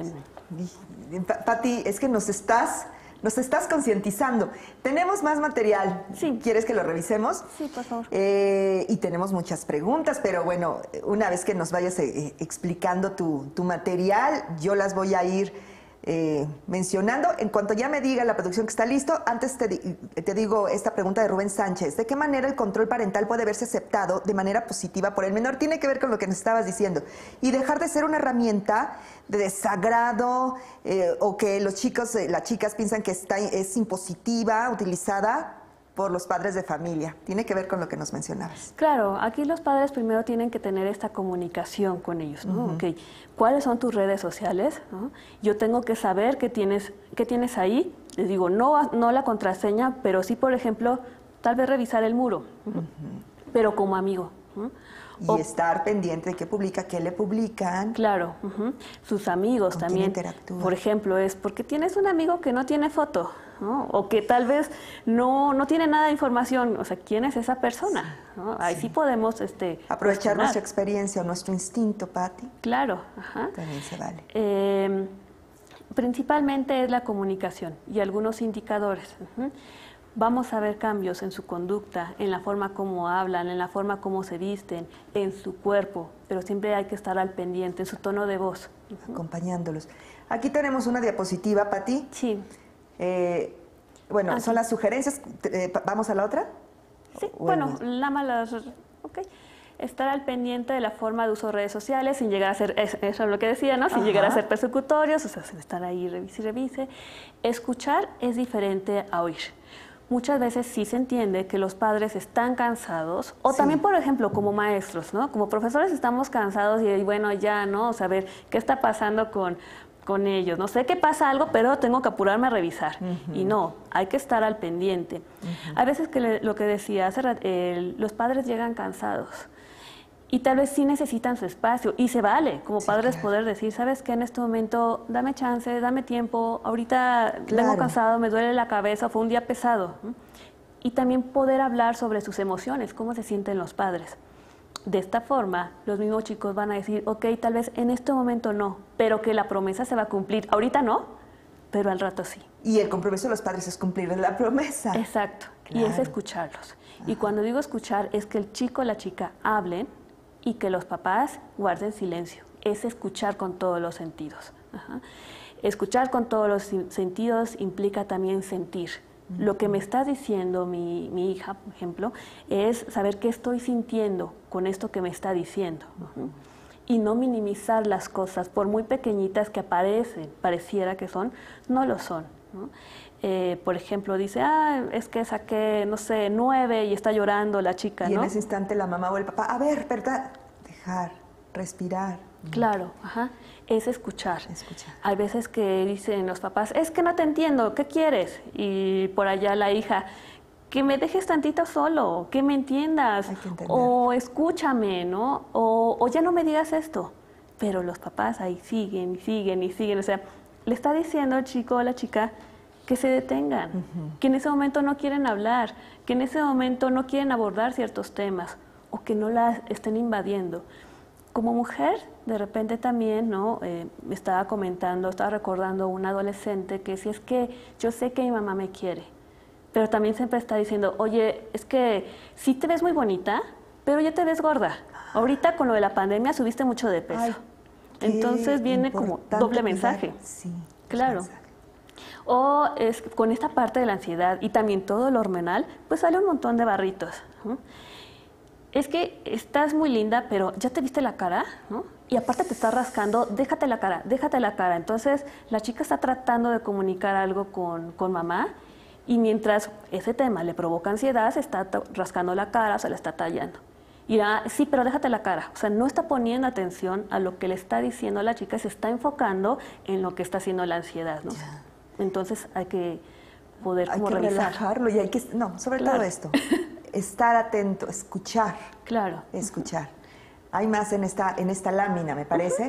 Pati, es que nos estás, nos estás concientizando. Tenemos más material. Sí. ¿Quieres que lo revisemos? Sí, por favor. Eh, y tenemos muchas preguntas, pero bueno, una vez que nos vayas eh, explicando tu, tu material, yo las voy a ir Eh, mencionando. En cuanto ya me diga la producción que está listo, antes te, te digo esta pregunta de Rubén Sánchez. ¿De qué manera el control parental puede verse aceptado de manera positiva por el menor? Tiene que ver con lo que nos estabas diciendo. Y dejar de ser una herramienta de desagrado eh, o que los chicos, eh, las chicas piensan que está, es impositiva, utilizada por los padres de familia. Tiene que ver con lo que nos mencionabas. Claro, aquí los padres primero tienen que tener esta comunicación con ellos, ¿no? Uh-huh. Okay. ¿Cuáles son tus redes sociales? ¿No? Yo tengo que saber qué tienes, qué tienes ahí. Les digo, no, no la contraseña, pero sí, por ejemplo, tal vez revisar el muro, uh-huh. pero como amigo. ¿No? Y o, estar pendiente de qué publica, qué le publican. Claro, uh-huh. sus amigos también. Por ejemplo, es porque tienes un amigo que no tiene foto, ¿no? O que tal vez no, no tiene nada de información. O sea, ¿quién es esa persona? ¿No? Ahí sí, sí podemos este, aprovechar cuestionar. Nuestra experiencia o nuestro instinto, Pati. Claro. Ajá. También se vale. Eh, principalmente es la comunicación y algunos indicadores. Uh-huh. Vamos a ver cambios en su conducta, en la forma como hablan, en la forma como se visten, en su cuerpo, pero siempre hay que estar al pendiente, en su tono de voz. Uh-huh. Acompañándolos. Aquí tenemos una diapositiva, Pati. Sí. Eh, bueno, ah, son sí. las sugerencias. Eh, ¿Vamos a la otra? Sí, bueno, la mala... Ok. Estar al pendiente de la forma de uso de redes sociales sin llegar a ser, eso es lo que decía, ¿no? Sin Ajá. llegar a ser persecutorios, o sea, sin estar ahí, revise y revise. Escuchar es diferente a oír. Muchas veces sí se entiende que los padres están cansados, o sí. también, por ejemplo, como maestros, ¿no? Como profesores estamos cansados y, bueno, ya, ¿no? O saber qué está pasando con, con ellos. No sé que pasa algo, pero tengo que apurarme a revisar. Uh-huh. Y no, hay que estar al pendiente. Uh-huh. Hay veces que le, lo que decía hace rato, eh, los padres llegan cansados. Y tal vez sí necesitan su espacio, y se vale como sí, padres claro. poder decir, ¿sabes qué? En este momento, dame chance, dame tiempo, ahorita claro. vengo cansado, me duele la cabeza, fue un día pesado. Y también poder hablar sobre sus emociones, cómo se sienten los padres. De esta forma, los mismos chicos van a decir, ok, tal vez en este momento no, pero que la promesa se va a cumplir. Ahorita no, pero al rato sí. Y el compromiso de los padres es cumplir la promesa. Exacto, claro. y es escucharlos. Ajá. Y cuando digo escuchar, es que el chico o la chica hablen, y que los papás guarden silencio. Es escuchar con todos los sentidos. Ajá. Escuchar con todos los sentidos implica también sentir. Uh-huh. Lo que me está diciendo mi, mi hija, por ejemplo, es saber qué estoy sintiendo con esto que me está diciendo. Uh-huh. Y no minimizar las cosas, por muy pequeñitas que aparecen, pareciera que son, no lo son, ¿no? eh, por ejemplo, dice, ah, es que saqué, no sé, nueve y está llorando la chica, y ¿no? en ese instante la mamá o el papá, a ver, ¿verdad? Dejar, respirar. Claro, ajá, es escuchar. Escuchar. Hay veces que dicen los papás, es que no te entiendo, ¿qué quieres? Y por allá la hija, que me dejes tantito solo, que me entiendas, Hay que entender. o escúchame, ¿no? O, o ya no me digas esto. Pero los papás ahí siguen y siguen y siguen, o sea, le está diciendo el chico o la chica que se detengan, uh-huh. que en ese momento no quieren hablar, que en ese momento no quieren abordar ciertos temas o que no la estén invadiendo. Como mujer, de repente también, ¿no? Eh, me estaba comentando, estaba recordando una adolescente que si es que yo sé que mi mamá me quiere, pero también siempre está diciendo, oye, es que sí te ves muy bonita, pero ya te ves gorda. Ahorita con lo de la pandemia subiste mucho de peso. Ay, entonces viene como doble mensaje. Sí, claro. Mensaje. O es con esta parte de la ansiedad y también todo lo hormonal, pues sale un montón de barritos, ¿no? Es que estás muy linda, pero ya te viste la cara, ¿no? Y aparte te estás rascando, déjate la cara, déjate la cara. Entonces la chica está tratando de comunicar algo con, con mamá y mientras ese tema le provoca ansiedad, se está rascando la cara, se la está tallando. Y dirá, sí, pero déjate la cara. O sea, no está poniendo atención a lo que le está diciendo la chica, se está enfocando en lo que está haciendo la ansiedad, ¿no? Ya. Entonces hay que poder hay como que revisar. relajarlo y hay que, no, sobre claro. todo esto, estar atento, escuchar. Claro. Escuchar. Uh-huh. Hay más en esta, en esta lámina, me parece.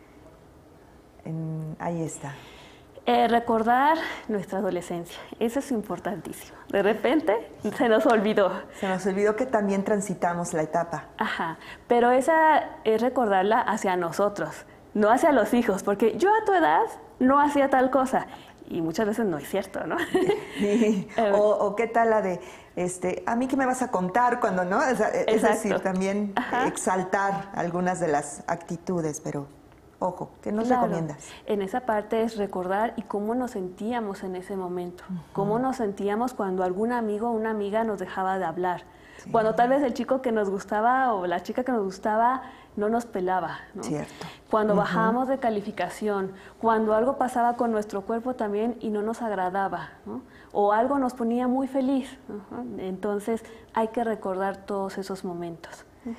Uh-huh. en, ahí está. Eh, recordar nuestra adolescencia, eso es importantísimo. De repente se nos olvidó. Se nos olvidó que también transitamos la etapa. Ajá, pero esa es recordarla hacia nosotros, no hacia los hijos, porque yo a tu edad no hacía tal cosa. Y muchas veces no es cierto, ¿no? Sí. o, o qué tal la de, este, a mí qué me vas a contar cuando, ¿no? Es, es decir, también Ajá. exaltar algunas de las actitudes, pero... Ojo, ¿qué nos claro, recomiendas? En esa parte es recordar y cómo nos sentíamos en ese momento, uh-huh. cómo nos sentíamos cuando algún amigo o una amiga nos dejaba de hablar, sí. cuando tal vez el chico que nos gustaba o la chica que nos gustaba no nos pelaba, ¿no? Cierto. Cuando uh-huh. bajábamos de calificación, cuando algo pasaba con nuestro cuerpo también y no nos agradaba, ¿no? O algo nos ponía muy feliz, uh-huh. entonces hay que recordar todos esos momentos. Uh-huh.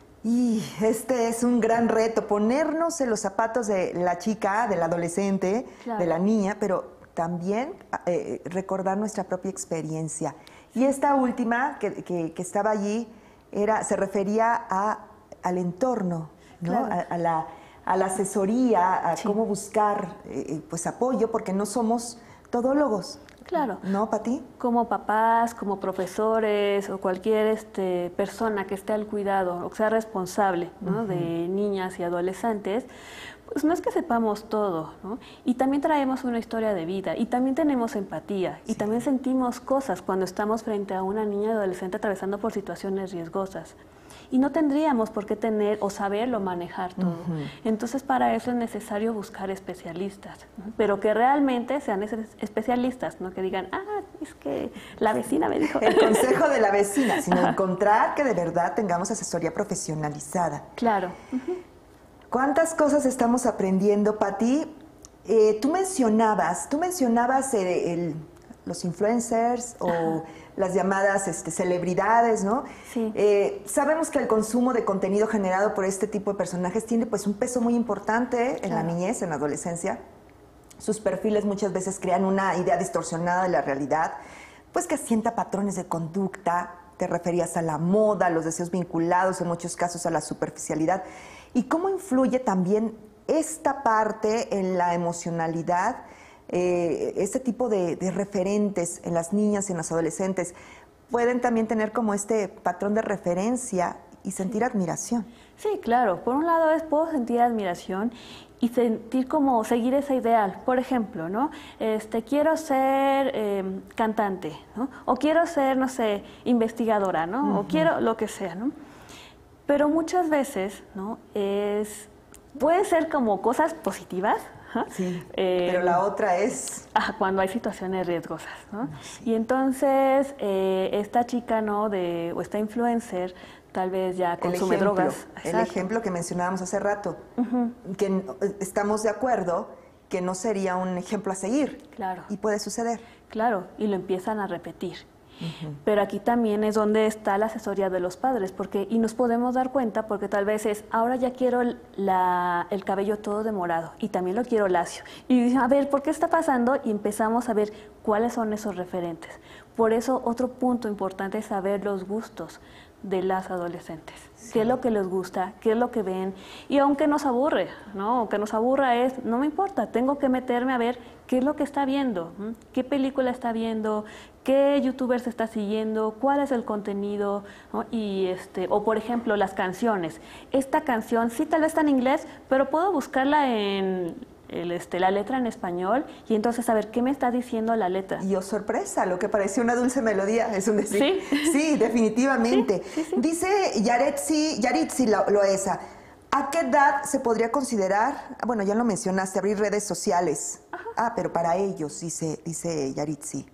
Y este es un gran reto, ponernos en los zapatos de la chica, del adolescente, claro. de la niña, pero también eh, recordar nuestra propia experiencia. Y esta última que, que, que estaba allí era, se refería a, al entorno, ¿no? Claro. a, a, la, a la asesoría, a sí. cómo buscar eh, pues, apoyo, porque no somos todólogos. Claro. ¿No, Pati? Como papás, como profesores o cualquier este, persona que esté al cuidado o sea responsable, ¿no? uh-huh. de niñas y adolescentes, pues no es que sepamos todo, ¿no? Y también traemos una historia de vida y también tenemos empatía sí. y también sentimos cosas cuando estamos frente a una niña y adolescente atravesando por situaciones riesgosas. Y no tendríamos por qué tener o saberlo manejar todo. Uh-huh. Entonces, para eso es necesario buscar especialistas, ¿no? Pero que realmente sean especialistas, no que digan, ah, es que la vecina me dijo. El consejo de la vecina, sino Ajá. encontrar que de verdad tengamos asesoría profesionalizada. Claro. Uh-huh. ¿Cuántas cosas estamos aprendiendo, Pati? Eh, tú mencionabas, tú mencionabas el, el, los influencers o... Ajá. las llamadas este, celebridades, ¿no? Sí. Eh, sabemos que el consumo de contenido generado por este tipo de personajes tiene pues un peso muy importante en claro. la niñez, en la adolescencia. Sus perfiles muchas veces crean una idea distorsionada de la realidad, pues que asienta patrones de conducta, te referías a la moda, a los deseos vinculados en muchos casos a la superficialidad. ¿Y cómo influye también esta parte en la emocionalidad? Eh, este tipo de, de referentes en las niñas y en los adolescentes pueden también tener como este patrón de referencia y sentir sí. admiración. Sí, claro. Por un lado es puedo sentir admiración y sentir como seguir ese ideal. Por ejemplo, ¿no? Este, quiero ser eh, cantante, ¿no? O quiero ser, no sé, investigadora, ¿no? Uh-huh. O quiero lo que sea, ¿no? Pero muchas veces, ¿no? Es, puede ser como cosas positivas. Sí, eh, pero la otra es... Ah, cuando hay situaciones riesgosas, ¿no? Sí. Y entonces eh, esta chica, ¿no? De, o esta influencer, tal vez ya consume el ejemplo, drogas. El ejemplo que mencionábamos hace rato, uh-huh. que estamos de acuerdo que no sería un ejemplo a seguir. Claro. Y puede suceder. Claro, y lo empiezan a repetir. Uh-huh. Pero aquí también es donde está la asesoría de los padres, porque y nos podemos dar cuenta, porque tal vez es, ahora ya quiero la, el cabello todo de morado, y también lo quiero lacio. Y dicen, a ver, ¿por qué está pasando? Y empezamos a ver cuáles son esos referentes. Por eso, otro punto importante es saber los gustos de las adolescentes. Sí. ¿Qué es lo que les gusta? ¿Qué es lo que ven? Y aunque nos aburre, ¿no? Aunque nos aburra es, no me importa, tengo que meterme a ver qué es lo que está viendo, ¿m? ¿Qué película está viendo? ¿Qué youtubers está siguiendo? ¿Cuál es el contenido? ¿No? Y este, o por ejemplo, las canciones. Esta canción sí tal vez está en inglés, pero puedo buscarla en El, este, la letra en español y entonces saber qué me está diciendo la letra. Y oh, sorpresa, lo que parecía una dulce melodía es un decir. Sí, sí, definitivamente. Sí, sí, sí. Dice Yaritzi, Yaritzi Loesa, ¿a qué edad se podría considerar, bueno, ya lo mencionaste, abrir redes sociales? Ajá. Ah, pero para ellos, dice, dice Yaritzi.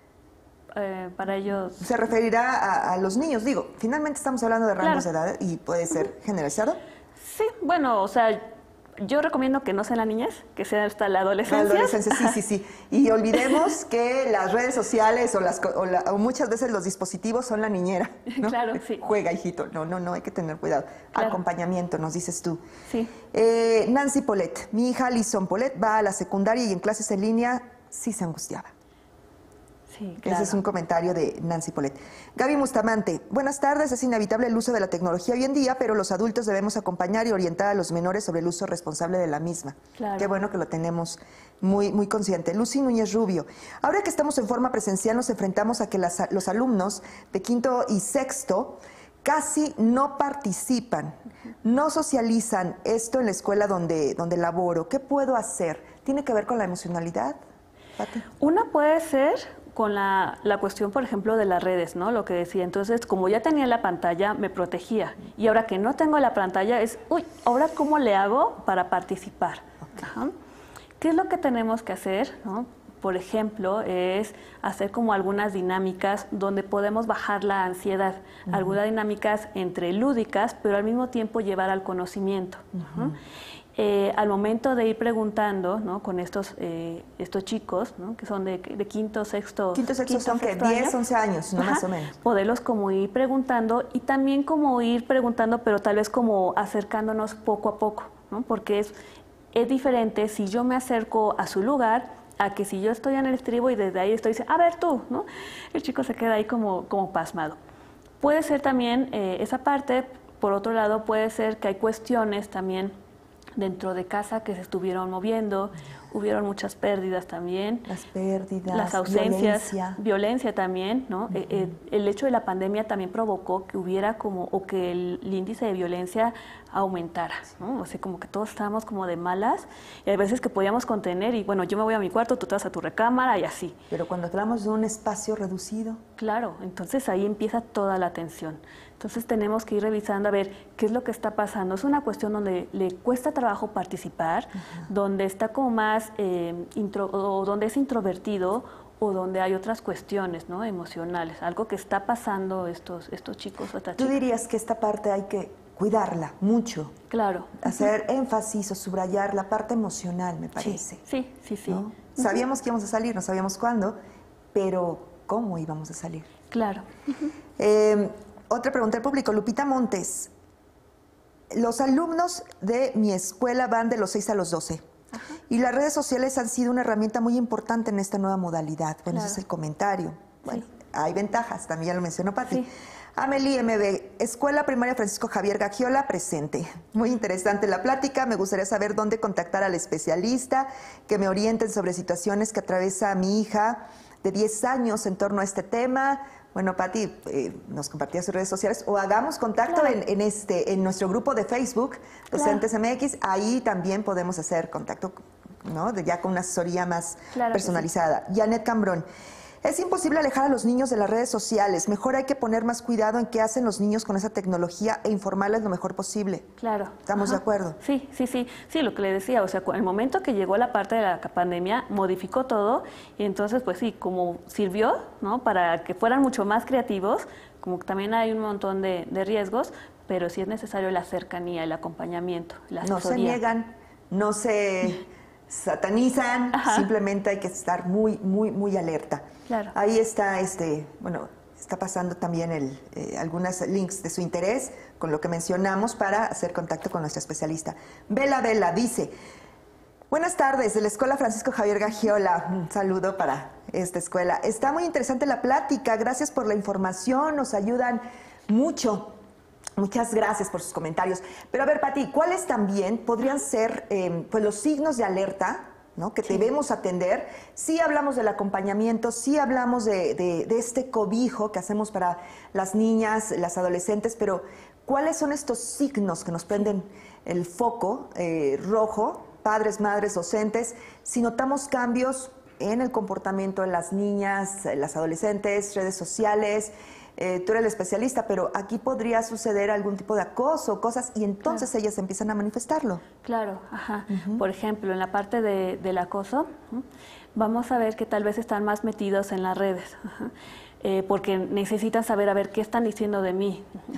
Eh, para ellos... Se referirá a, a los niños, digo, finalmente estamos hablando de rangos claro. de edad y puede ser uh-huh. generalizado. Sí, bueno, o sea... Yo recomiendo que no sea la niñez, que sea hasta la adolescencia. La adolescencia, sí, sí, sí. Y olvidemos que las redes sociales o, las, o, la, o muchas veces los dispositivos son la niñera, ¿no? Claro, sí. Juega, hijito. No, no, no, hay que tener cuidado. Claro. Acompañamiento, nos dices tú. Sí. Eh, Nancy Polet, mi hija Alison Polet va a la secundaria y en clases en línea sí se angustiaba. Sí, claro. Ese es un comentario de Nancy Polet. Gaby Mustamante, buenas tardes. Es inevitable el uso de la tecnología hoy en día, pero los adultos debemos acompañar y orientar a los menores sobre el uso responsable de la misma. Claro. Qué bueno que lo tenemos muy, muy consciente. Lucy Núñez Rubio, ahora que estamos en forma presencial nos enfrentamos a que las, los alumnos de quinto y sexto casi no participan, no socializan esto en la escuela donde, donde laboro. ¿Qué puedo hacer? ¿Tiene que ver con la emocionalidad, Pati? Una puede ser con la, la cuestión, por ejemplo, de las redes, ¿no? Lo que decía. Entonces, como ya tenía la pantalla, me protegía. Y ahora que no tengo la pantalla, es, uy, ¿ahora cómo le hago para participar? Okay. Ajá. ¿Qué es lo que tenemos que hacer, ¿no? Por ejemplo, es hacer como algunas dinámicas donde podemos bajar la ansiedad. Uh-huh. Algunas dinámicas entre lúdicas, pero al mismo tiempo llevar al conocimiento. Uh-huh. Uh-huh. Eh, al momento de ir preguntando, ¿no? Con estos, eh, estos chicos, ¿no? Que son de, de quinto, sexto... Quinto, sexto quinto, son que diez, once años, ¿no? Ajá. Más o menos. Poderlos como ir preguntando y también como ir preguntando, pero tal vez como acercándonos poco a poco, ¿no? Porque es, es diferente si yo me acerco a su lugar a que si yo estoy en el estribo y desde ahí estoy diciendo, a ver tú, ¿no? El chico se queda ahí como, como pasmado. Puede ser también eh, esa parte, por otro lado puede ser que hay cuestiones también dentro de casa que se estuvieron moviendo, hubieron muchas pérdidas también. Las pérdidas, las ausencias, violencia, violencia también, ¿no? Uh-huh. eh, el hecho de la pandemia también provocó que hubiera como, o que el, el índice de violencia aumentara, ¿no? O sea, como que todos estábamos como de malas, y hay veces que podíamos contener, y bueno, yo me voy a mi cuarto, tú te vas a tu recámara, y así. Pero cuando hablamos de un espacio reducido... Claro, entonces ahí empieza toda la tensión. Entonces tenemos que ir revisando a ver qué es lo que está pasando. Es una cuestión donde le cuesta trabajo participar, uh-huh. donde está como más, eh, intro, o donde es introvertido, o donde hay otras cuestiones, ¿no? Emocionales, algo que está pasando estos, estos chicos o estas chicas. ¿Tú dirías que esta parte hay que cuidarla mucho? Claro. Hacer uh-huh. énfasis o subrayar la parte emocional, me parece. Sí, sí, sí. sí. ¿No? Uh-huh. Sabíamos que íbamos a salir, no sabíamos cuándo, pero ¿cómo íbamos a salir? Claro. Uh-huh. Eh, Otra pregunta del público, Lupita Montes. Los alumnos de mi escuela van de los seis a los doce. Ajá. Y las redes sociales han sido una herramienta muy importante en esta nueva modalidad. Bueno, claro. Ese es el comentario. Bueno, sí. Hay ventajas, también ya lo mencionó Pati. Sí. Amelie M B, Escuela Primaria Francisco Javier Gagiola, presente. Muy interesante la plática. Me gustaría saber dónde contactar al especialista, que me orienten sobre situaciones que atraviesa a mi hija de diez años en torno a este tema. Bueno, Pati, eh, nos compartía sus redes sociales o hagamos contacto claro. en, en, este, en nuestro grupo de Facebook, Docentes claro. M X, ahí también podemos hacer contacto, ¿no? De, ya con una asesoría más claro personalizada. Sí. Janet Cambrón, es imposible alejar a los niños de las redes sociales, mejor hay que poner más cuidado en qué hacen los niños con esa tecnología e informarles lo mejor posible. Claro. ¿Estamos Ajá. de acuerdo? Sí, sí, sí, sí, lo que le decía, o sea, el momento que llegó la parte de la pandemia modificó todo y entonces pues sí, como sirvió, ¿no? Para que fueran mucho más creativos, como que también hay un montón de, de riesgos, pero sí es necesario la cercanía, el acompañamiento, la asesoría. No se niegan, no se... satanizan, Ajá. simplemente hay que estar muy, muy, muy alerta. Claro. Ahí está, este, bueno, está pasando también el, eh, algunos links de su interés con lo que mencionamos para hacer contacto con nuestra especialista. Vela Vela dice, buenas tardes, de la Escuela Francisco Javier Gagiola, un saludo para esta escuela. Está muy interesante la plática, gracias por la información, nos ayudan mucho. Muchas gracias por sus comentarios. Pero a ver, Pati, ¿cuáles también podrían ser eh, pues los signos de alerta, ¿no?, que sí. debemos atender? Sí hablamos del acompañamiento, sí hablamos de, de, de este cobijo que hacemos para las niñas, las adolescentes, pero ¿cuáles son estos signos que nos prenden el foco eh, rojo, padres, madres, docentes, si notamos cambios en el comportamiento de las niñas, las adolescentes, redes sociales? Eh, tú eres el especialista, pero aquí podría suceder algún tipo de acoso, cosas, y entonces claro. ellas empiezan a manifestarlo. Claro, ajá. Uh-huh. Por ejemplo, en la parte de, del acoso, ¿sí? vamos a ver que tal vez están más metidos en las redes, uh-huh. eh, porque necesitan saber a ver qué están diciendo de mí. Uh-huh.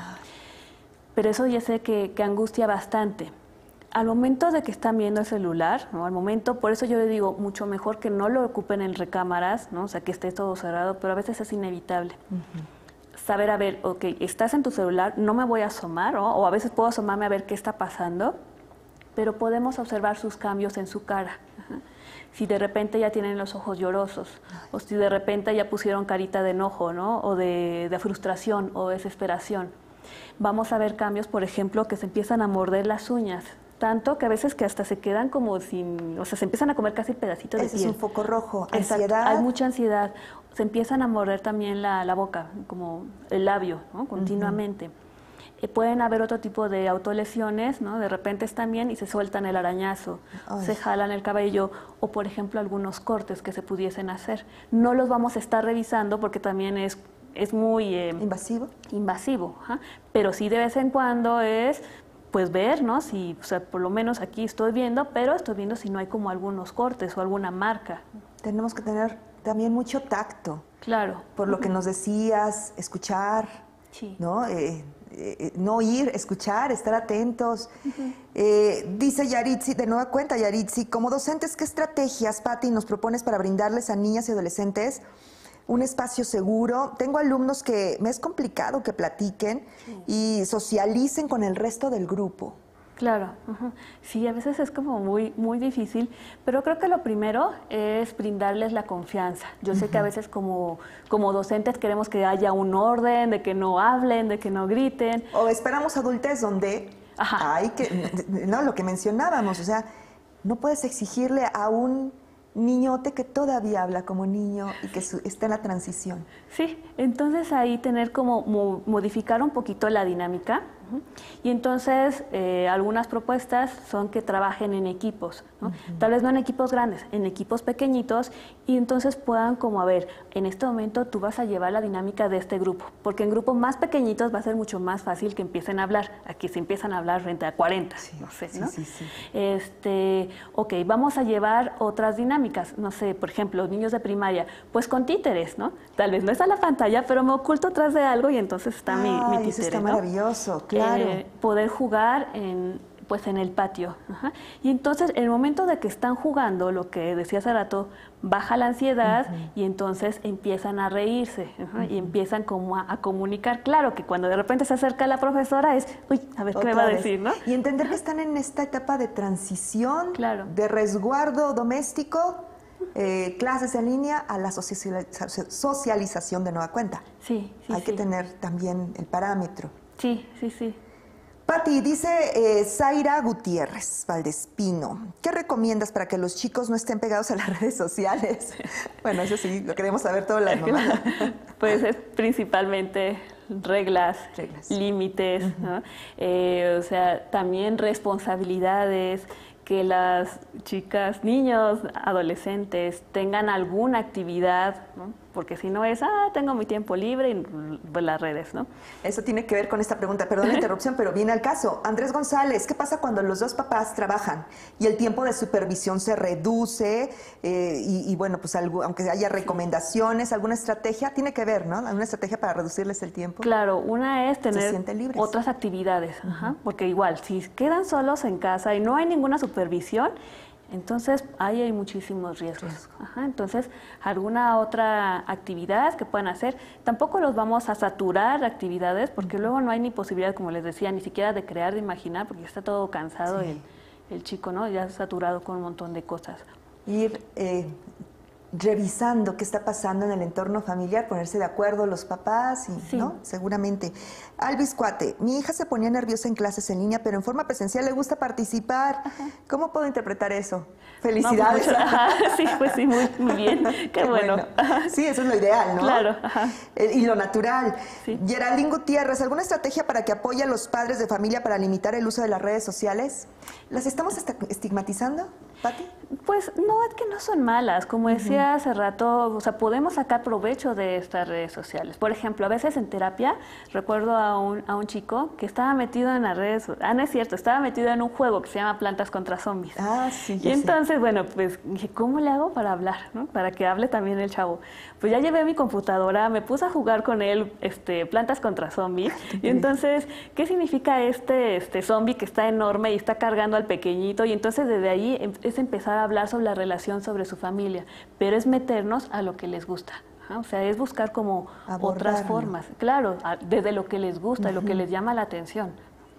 Pero eso ya sé que, que angustia bastante. Al momento de que están viendo el celular, ¿no? Al momento, por eso yo le digo, mucho mejor que no lo ocupen en recámaras, ¿no? O sea, que esté todo cerrado, pero a veces es inevitable. Uh-huh. Saber, a ver, ok, estás en tu celular, no me voy a asomar, ¿no? O a veces puedo asomarme a ver qué está pasando, pero podemos observar sus cambios en su cara. Ajá. Si de repente ya tienen los ojos llorosos, o si de repente ya pusieron carita de enojo, ¿no? O de, de frustración o desesperación. Vamos a ver cambios, por ejemplo, que se empiezan a morder las uñas, tanto que a veces que hasta se quedan como sin, o sea, se empiezan a comer casi pedacitos de Ese piel. Es un foco rojo, Exacto. ansiedad. Hay mucha ansiedad. Se empiezan a morder también la, la boca, como el labio, ¿no? Continuamente. Uh-huh. eh, pueden haber otro tipo de autolesiones, ¿no? De repente están bien y se sueltan el arañazo, Ay. se jalan el cabello, o por ejemplo algunos cortes que se pudiesen hacer. No los vamos a estar revisando porque también es, es muy... Eh, ¿Invasivo? Invasivo, ¿ja? Pero sí de vez en cuando es... pues ver, ¿no? Si, o sea, por lo menos aquí estoy viendo, pero estoy viendo si no hay como algunos cortes o alguna marca. Tenemos que tener también mucho tacto. Claro. Por lo uh-huh. que nos decías, escuchar, sí. ¿no? Eh, eh, no oír, escuchar, estar atentos. Uh-huh. eh, dice Yaritzi, de nueva cuenta Yaritzi, como docentes, ¿qué estrategias, Pati, nos propones para brindarles a niñas y adolescentes un espacio seguro? Tengo alumnos que me es complicado que platiquen sí. y socialicen con el resto del grupo. Claro, uh-huh. sí, a veces es como muy, muy difícil, pero creo que lo primero es brindarles la confianza. Yo uh-huh. sé que a veces como, como docentes queremos que haya un orden, de que no hablen, de que no griten. O esperamos adultez donde Ajá. hay que, no, lo que mencionábamos, o sea, no puedes exigirle a un niñote que todavía habla como niño y que su, está en la transición. Sí, entonces ahí tener como mo, modificar un poquito la dinámica. Uh-huh. Y entonces eh, algunas propuestas son que trabajen en equipos, ¿no? Uh-huh. Tal vez no en equipos grandes, en equipos pequeñitos, y entonces puedan como, a ver, en este momento tú vas a llevar la dinámica de este grupo, porque en grupos más pequeñitos va a ser mucho más fácil que empiecen a hablar, aquí se empiezan a hablar frente a cuarenta, sí, no sé, ¿no? Sí, sí, sí. Este, ok, vamos a llevar otras dinámicas, no sé, por ejemplo, niños de primaria, pues con títeres, ¿no? Tal vez no está la pantalla, pero me oculto atrás de algo y entonces está Ay, mi, mi títere, eso está ¿no? maravilloso, claro. Eh, poder jugar en, pues en el patio. Ajá. Y entonces, en el momento de que están jugando, lo que decía hace rato, baja la ansiedad uh-huh. y entonces empiezan a reírse uh-huh. y empiezan como a, a comunicar. Claro que cuando de repente se acerca la profesora es, uy, a ver qué me va a decir, ¿no? Y entender que están en esta etapa de transición, claro. de resguardo doméstico, eh, clases en línea, a la socialización de nueva cuenta. Sí, sí, Hay sí. que tener también el parámetro. Sí, sí, sí. Pati, dice eh, Zaira Gutiérrez Valdespino, ¿qué recomiendas para que los chicos no estén pegados a las redes sociales? Bueno, eso sí, lo queremos saber todas las mamás. Pues es principalmente reglas, reglas. límites, uh-huh. ¿no? eh, o sea, también responsabilidades, que las chicas, niños, adolescentes tengan alguna actividad, ¿no? Porque si no es, ah, tengo mi tiempo libre y pues, las redes, ¿no? Eso tiene que ver con esta pregunta, perdón la interrupción, pero viene al caso. Andrés González, ¿qué pasa cuando los dos papás trabajan y el tiempo de supervisión se reduce? Eh, y, y bueno, pues algo, aunque haya recomendaciones, alguna estrategia, tiene que ver, ¿no? ¿Alguna estrategia para reducirles el tiempo? Claro, una es tener otras actividades, uh-huh. Ajá, porque igual, si quedan solos en casa y no hay ninguna supervisión, Entonces, ahí hay muchísimos riesgos. Ajá, entonces, alguna otra actividad que puedan hacer, tampoco los vamos a saturar de actividades, porque luego no hay ni posibilidad, como les decía, ni siquiera de crear, de imaginar, porque ya está todo cansado sí. el, el chico, ¿no? Ya saturado con un montón de cosas. Ir eh, revisando qué está pasando en el entorno familiar, ponerse de acuerdo los papás, y, sí. ¿no? Seguramente. Alvis Cuate, mi hija se ponía nerviosa en clases en línea, pero en forma presencial le gusta participar. Ajá. ¿Cómo puedo interpretar eso? Felicidades. No, pues, ajá, sí, pues sí, muy, muy bien. Qué, Qué bueno. bueno. Sí, eso es lo ideal, ¿no? Claro. Ajá. El, y lo natural. Sí. Geraldine Gutiérrez, ¿alguna estrategia para que apoye a los padres de familia para limitar el uso de las redes sociales? ¿Las estamos estigmatizando, Pati? Pues no, es que no son malas. Como decía uh-huh. hace rato, o sea, podemos sacar provecho de estas redes sociales. Por ejemplo, a veces en terapia, recuerdo a un, a un chico que estaba metido en las redes, ah, no es cierto, estaba metido en un juego que se llama Plantas contra Zombies. Ah, sí. Y entonces, sé. bueno, pues dije, ¿cómo le hago para hablar, ¿no? Para que hable también el chavo. Pues ya llevé mi computadora, me puse a jugar con él, este, Plantas contra Zombies. Y entonces, ¿qué significa este, este zombie que está enorme y está cargando al pequeñito? Y entonces desde ahí es empezar a hablar sobre la relación, sobre su familia, pero es meternos a lo que les gusta. Ajá, o sea, es buscar como Abordarlo. otras formas, claro, desde lo que les gusta, uh-huh. lo que les llama la atención.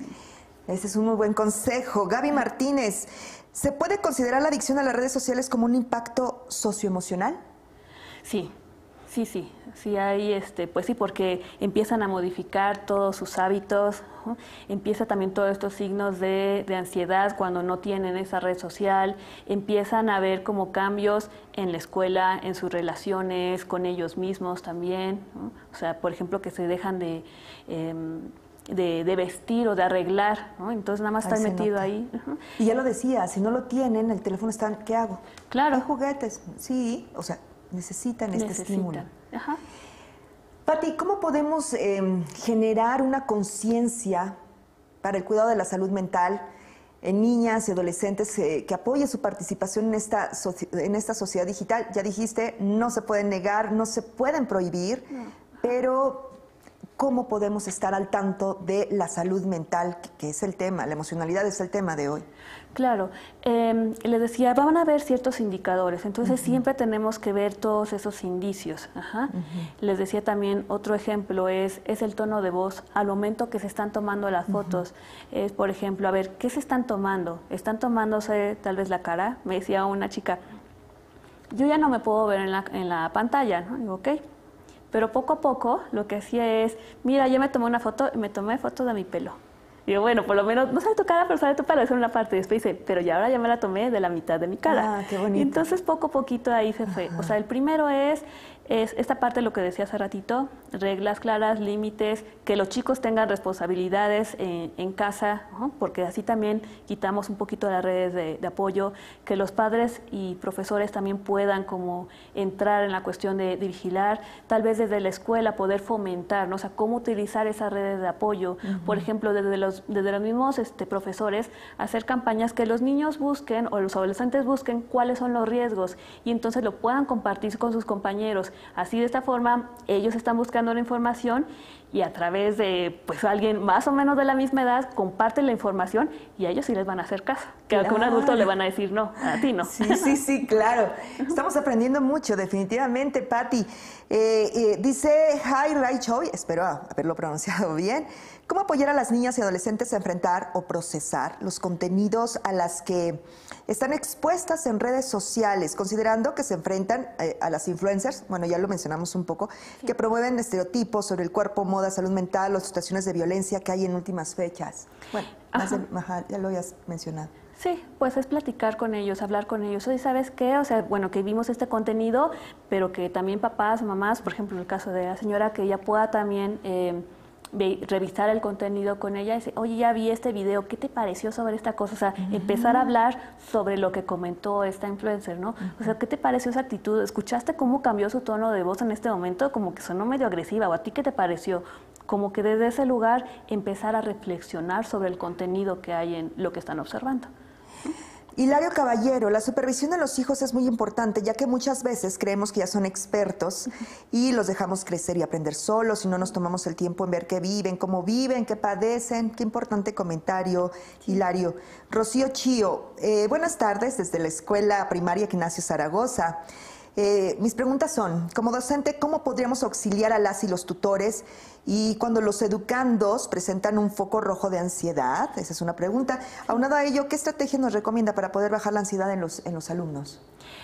Ese es un muy buen consejo. Gaby Martínez, ¿se puede considerar la adicción a las redes sociales como un impacto socioemocional? Sí. Sí, sí, sí hay, este, pues sí, porque empiezan a modificar todos sus hábitos, ¿no? Empieza también todos estos signos de, de ansiedad cuando no tienen esa red social, empiezan a ver como cambios en la escuela, en sus relaciones, con ellos mismos también, ¿no? O sea, por ejemplo, que se dejan de... Eh, De, de vestir o de arreglar, ¿no? Entonces nada más están metido ahí. Uh-huh. Y ya lo decía, si no lo tienen, el teléfono está, ¿qué hago? Claro. Hay juguetes, sí, o sea, necesitan este necesitan. estímulo. Ajá. Pati, ¿cómo podemos eh, generar una conciencia para el cuidado de la salud mental en niñas y adolescentes eh, que apoye su participación en esta, en esta sociedad digital? Ya dijiste, no se pueden negar, no se pueden prohibir, no. pero ¿cómo podemos estar al tanto de la salud mental, que, que es el tema, la emocionalidad es el tema de hoy? Claro, eh, les decía, van a haber ciertos indicadores, entonces uh-huh. siempre tenemos que ver todos esos indicios. Ajá. Uh-huh. Les decía también, otro ejemplo es, es el tono de voz al momento que se están tomando las fotos. Uh-huh. Es, por ejemplo, a ver, ¿qué se están tomando? ¿Están tomándose tal vez la cara? Me decía una chica, yo ya no me puedo ver en la, en la pantalla, ¿no? Digo, ok. Pero poco a poco lo que hacía es, mira, yo me tomé una foto y me tomé foto de mi pelo. Digo, bueno, por lo menos, no sale tu cara, pero sale tu pelo, eso es una parte. Y después dice, pero ya ahora ya me la tomé de la mitad de mi cara. Ah, qué bonito. Y entonces poco a poquito ahí se fue. Ajá. O sea, el primero es, es esta parte de lo que decía hace ratito, reglas claras, límites, que los chicos tengan responsabilidades en, en casa, ¿no? Porque así también quitamos un poquito las redes de, de apoyo, que los padres y profesores también puedan como entrar en la cuestión de, de vigilar, tal vez desde la escuela poder fomentar, ¿no? O sea, cómo utilizar esas redes de apoyo, uh-huh. por ejemplo, desde los, desde los mismos este, profesores, hacer campañas que los niños busquen o los adolescentes busquen cuáles son los riesgos y entonces lo puedan compartir con sus compañeros. Así, de esta forma, ellos están buscando la información y a través de pues alguien más o menos de la misma edad comparten la información y a ellos sí les van a hacer caso. Que claro. a un adulto le van a decir no, a ti no. Sí, sí, sí, claro. Estamos aprendiendo mucho, definitivamente, Pati. Eh, eh, dice Hai Rai Choi, espero haberlo pronunciado bien, ¿cómo apoyar a las niñas y adolescentes a enfrentar o procesar los contenidos a las que están expuestas en redes sociales, considerando que se enfrentan eh, a las influencers, bueno, ya lo mencionamos un poco, sí. que promueven estereotipos sobre el cuerpo, moda, salud mental o situaciones de violencia que hay en últimas fechas? Bueno, más de, ajá, ya lo habías mencionado. Sí, pues es platicar con ellos, hablar con ellos. Oye, ¿sabes qué? O sea, bueno, que vimos este contenido, pero que también papás o mamás, por ejemplo, en el caso de la señora, que ella pueda también eh, ve, revisar el contenido con ella y decir, oye, ya vi este video, ¿qué te pareció sobre esta cosa? O sea, uh-huh. empezar a hablar sobre lo que comentó esta influencer, ¿no? Uh-huh. O sea, ¿qué te pareció esa actitud? ¿Escuchaste cómo cambió su tono de voz en este momento? Como que sonó medio agresiva, ¿o a ti qué te pareció? Como que desde ese lugar empezar a reflexionar sobre el contenido que hay en lo que están observando. Hilario Caballero, la supervisión de los hijos es muy importante, ya que muchas veces creemos que ya son expertos y los dejamos crecer y aprender solos y no nos tomamos el tiempo en ver qué viven, cómo viven, qué padecen. Qué importante comentario, Hilario. Rocío Chío, eh, buenas tardes desde la Escuela Primaria Ignacio Zaragoza. Eh, mis preguntas son, como docente, ¿cómo podríamos auxiliar a las y los tutores? Y cuando los educandos presentan un foco rojo de ansiedad, esa es una pregunta. Aunado a ello, ¿qué estrategia nos recomienda para poder bajar la ansiedad en los, en los alumnos?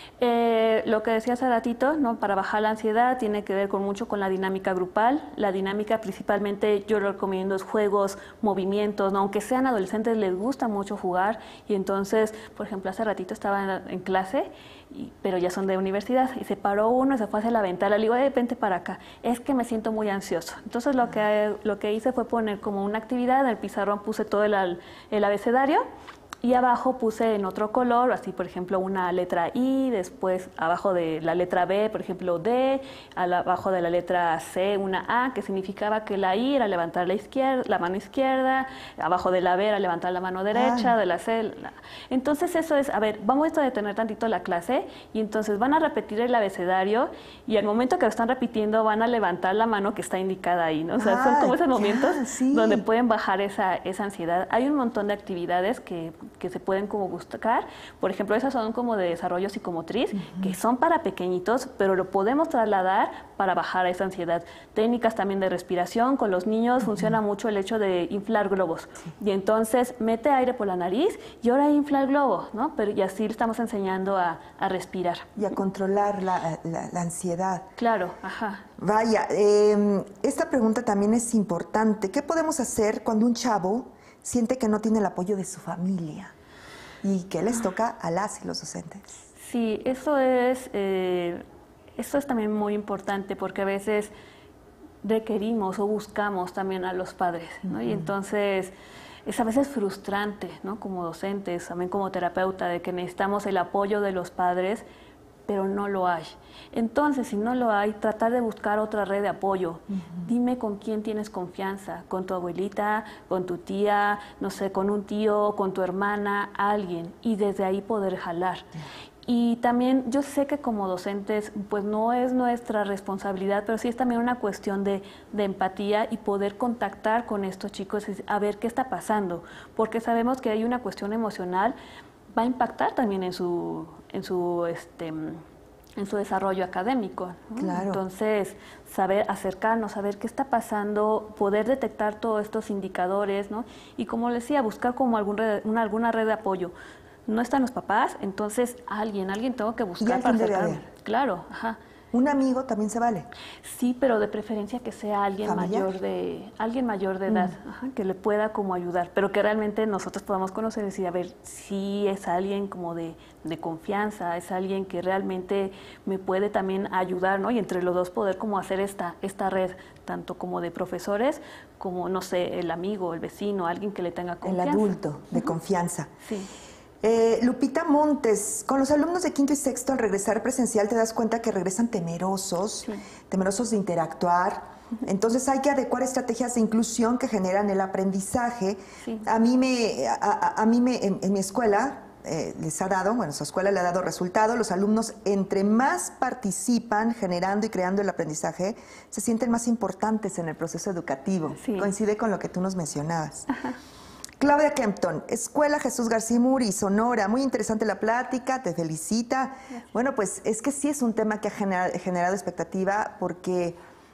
Eh, lo que decía hace ratito, ¿no? Para bajar la ansiedad tiene que ver con mucho con la dinámica grupal. La dinámica principalmente yo lo recomiendo es juegos, movimientos, ¿no? Aunque sean adolescentes les gusta mucho jugar y entonces, por ejemplo, hace ratito estaba en, en clase, y, pero ya son de universidad y se paró uno y se fue hacia la ventana, le digo, eh, vente para acá, es que me siento muy ansioso. Entonces lo que, lo que hice fue poner como una actividad, en el pizarrón puse todo el, el abecedario. Y abajo puse en otro color, así por ejemplo una letra I, después abajo de la letra B, por ejemplo D, abajo de la letra C una A, que significaba que la I era levantar la, izquierda, la mano izquierda, abajo de la B era levantar la mano derecha, Ay. de la C... La... Entonces eso es, a ver, vamos a detener tantito la clase y entonces van a repetir el abecedario y al momento que lo están repitiendo van a levantar la mano que está indicada ahí, ¿no? O sea, ah, son como esos momentos ya, sí. donde pueden bajar esa, esa ansiedad. Hay un montón de actividades que... que se pueden como buscar, por ejemplo, esas son como de desarrollo psicomotriz, uh-huh. que son para pequeñitos, pero lo podemos trasladar para bajar esa ansiedad. Técnicas también de respiración, con los niños uh-huh. funciona mucho el hecho de inflar globos, sí. y entonces mete aire por la nariz y ahora infla el globo, ¿no? Pero y así le estamos enseñando a, a respirar. Y a controlar la, la, la ansiedad. Claro, ajá. Vaya, eh, esta pregunta también es importante. ¿Qué podemos hacer cuando un chavo siente que no tiene el apoyo de su familia? ¿Y qué les toca a las y los docentes? Sí, eso es, eh, eso es también muy importante porque a veces requerimos o buscamos también a los padres, ¿no? Uh-huh. Y entonces es a veces frustrante, ¿no? Como docentes, también como terapeuta, de que necesitamos el apoyo de los padres, pero no lo hay. Entonces, si no lo hay, tratar de buscar otra red de apoyo. Uh-huh. Dime con quién tienes confianza, con tu abuelita, con tu tía, no sé, con un tío, con tu hermana, alguien, y desde ahí poder jalar. Uh-huh. Y también yo sé que como docentes, pues no es nuestra responsabilidad, pero sí es también una cuestión de, de empatía y poder contactar con estos chicos y a ver qué está pasando, porque sabemos que hay una cuestión emocional, va a impactar también en su, en su, este, en su desarrollo académico, ¿no? Claro. Entonces, saber acercarnos, saber qué está pasando, poder detectar todos estos indicadores, ¿no? Y como les decía, buscar como algún red, una, alguna red de apoyo. No están los papás, entonces alguien, alguien tengo que buscar para acercarme. Claro, ajá. ¿Un amigo también se vale? Sí, pero de preferencia que sea alguien ¿Familiar? mayor de alguien mayor de edad, mm. ajá, que le pueda como ayudar, pero que realmente nosotros podamos conocer y decir, a ver, si es alguien como de, de confianza, es alguien que realmente me puede también ayudar, ¿no? Y entre los dos poder como hacer esta, esta red, tanto como de profesores, como, no sé, el amigo, el vecino, alguien que le tenga confianza. El adulto de uh-huh. confianza. Sí. Eh, Lupita Montes, con los alumnos de quinto y sexto al regresar presencial te das cuenta que regresan temerosos, sí. temerosos de interactuar. Entonces hay que adecuar estrategias de inclusión que generan el aprendizaje. Sí. A mí me, a, a, a mí me, en, en mi escuela eh, les ha dado, bueno, su escuela le ha dado resultado. Los alumnos, entre más participan generando y creando el aprendizaje, se sienten más importantes en el proceso educativo. Sí. Coincide con lo que tú nos mencionabas. Ajá. Claudia Kempton, Escuela Jesús García Muri, Sonora. Muy interesante la plática, te felicita. Bueno, pues es que sí es un tema que ha generado expectativa porque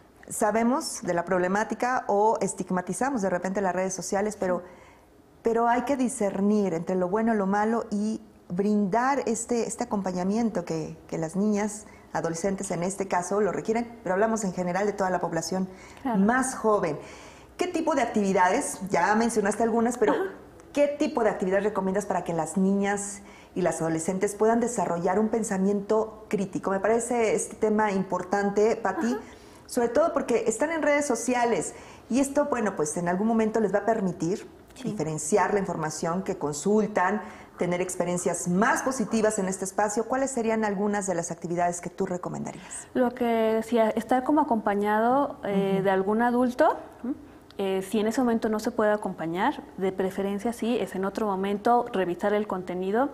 sabemos de la problemática o estigmatizamos de repente las redes sociales, pero, pero hay que discernir entre lo bueno y lo malo y brindar este, este acompañamiento que, que las niñas, adolescentes en este caso, lo requieren, pero hablamos en general de toda la población claro. más joven. ¿Qué tipo de actividades? Ya mencionaste algunas, pero Ajá. ¿qué tipo de actividades recomiendas para que las niñas y las adolescentes puedan desarrollar un pensamiento crítico? Me parece este tema importante, Pati, Ajá. sobre todo porque están en redes sociales y esto, bueno, pues en algún momento les va a permitir sí. diferenciar la información que consultan, tener experiencias más positivas en este espacio. ¿Cuáles serían algunas de las actividades que tú recomendarías? Lo que decía, estar como acompañado eh, uh-huh. de algún adulto. ¿sí? Eh, si en ese momento no se puede acompañar, de preferencia sí, es en otro momento revisar el contenido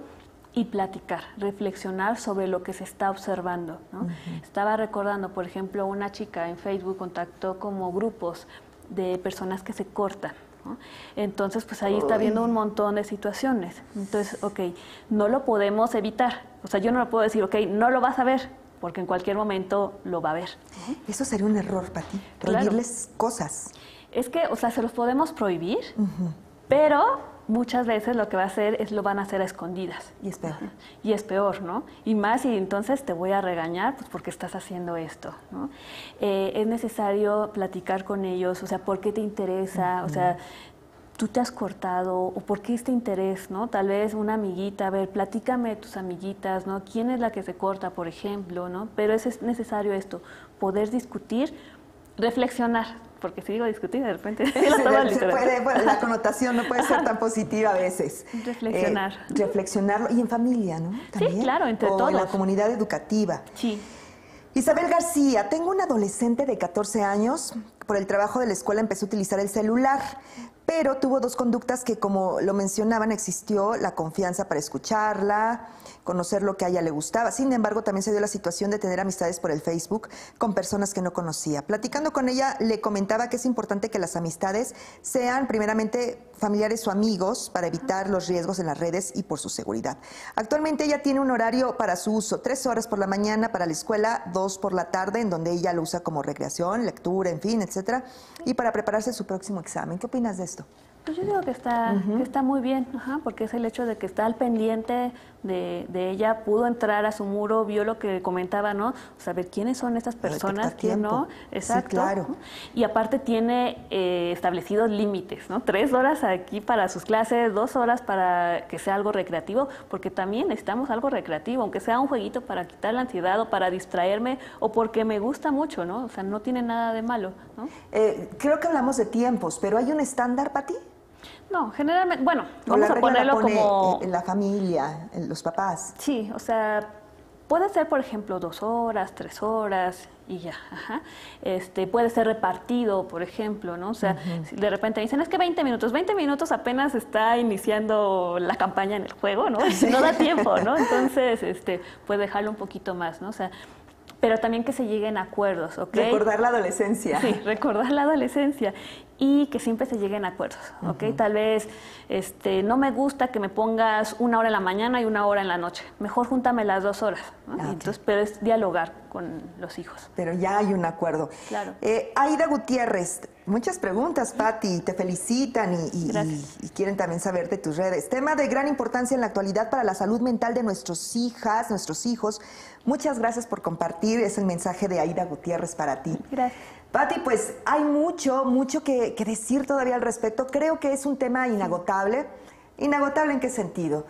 y platicar, reflexionar sobre lo que se está observando, ¿no? Uh-huh. Estaba recordando, por ejemplo, una chica en Facebook contactó como grupos de personas que se cortan, ¿no? Entonces, pues ahí Uy. está viendo un montón de situaciones. Entonces, ok, no lo podemos evitar. O sea, yo no lo puedo decir, ok, no lo vas a ver, porque en cualquier momento lo va a ver. Uh-huh. Eso sería un error para ti, prohibirles claro. cosas. Es que, o sea, se los podemos prohibir, uh-huh. pero muchas veces lo que va a hacer es lo van a hacer a escondidas. Y es peor. Ajá. Y es peor, ¿no? Y más y entonces te voy a regañar pues porque estás haciendo esto, ¿no? Eh, es necesario platicar con ellos, o sea, ¿por qué te interesa? Uh-huh. O sea, ¿tú te has cortado? ¿O por qué este interés, no? Tal vez una amiguita, a ver, platícame de tus amiguitas, ¿no? ¿Quién es la que se corta, por ejemplo, no? Pero es necesario esto, poder discutir, reflexionar. Porque si digo discutir, de repente sí, se, se puede, bueno, la connotación no puede ser tan positiva a veces. Reflexionar. Eh, reflexionarlo. Y en familia, ¿no? ¿También? Sí, claro, entre o todos. En la comunidad educativa. Sí. Isabel García, tengo un adolescente de catorce años. Por el trabajo de la escuela empezó a utilizar el celular, pero tuvo dos conductas que, como lo mencionaban, existió la confianza para escucharla, conocer lo que a ella le gustaba. Sin embargo, también se dio la situación de tener amistades por el Facebook con personas que no conocía. Platicando con ella, le comentaba que es importante que las amistades sean primeramente familiares o amigos para evitar los riesgos en las redes y por su seguridad. Actualmente ella tiene un horario para su uso, tres horas por la mañana para la escuela, dos por la tarde, en donde ella lo usa como recreación, lectura, en fin, etcétera, y para prepararse su próximo examen. ¿Qué opinas de esto? Pues yo digo que está, uh-huh. que está muy bien, ajá, porque es el hecho de que está al pendiente de, de ella, pudo entrar a su muro, vio lo que comentaba, ¿no? Saber quiénes son estas personas, quién no, exacto. Sí, claro. Y aparte tiene eh, establecidos límites, ¿no? Tres horas aquí para sus clases, dos horas para que sea algo recreativo, porque también necesitamos algo recreativo, aunque sea un jueguito para quitar la ansiedad o para distraerme o porque me gusta mucho, ¿no? O sea, no tiene nada de malo, ¿no? Eh, creo que hablamos de tiempos, pero ¿hay un estándar para ti? No, generalmente, bueno, o vamos la a ponerlo la pone como... en la familia, en los papás. Sí, o sea, puede ser, por ejemplo, dos horas, tres horas y ya, ajá. Este, puede ser repartido, por ejemplo, ¿no? O sea, uh-huh. si de repente dicen, es que veinte minutos, veinte minutos apenas está iniciando la campaña en el juego, ¿no? Sí. No da tiempo, ¿no? Entonces, este, puede dejarlo un poquito más, ¿no? O sea, pero también que se lleguen a acuerdos, ¿ok? Recordar la adolescencia. Sí, recordar la adolescencia y que siempre se lleguen a acuerdos, ¿ok? Uh-huh. Tal vez este, no me gusta que me pongas una hora en la mañana y una hora en la noche. Mejor júntame las dos horas, ¿no? Okay. Entonces, pero es dialogar con los hijos. Pero ya hay un acuerdo. Claro. Eh, Aida Gutiérrez, muchas preguntas, Pati, te felicitan y, y, y, y quieren también saber de tus redes. Tema de gran importancia en la actualidad para la salud mental de nuestros hijas, nuestros hijos. Muchas gracias por compartir, es el mensaje de Aida Gutiérrez para ti. Gracias. Pati, pues hay mucho, mucho que, que decir todavía al respecto. Creo que es un tema inagotable. ¿Inagotable en qué sentido?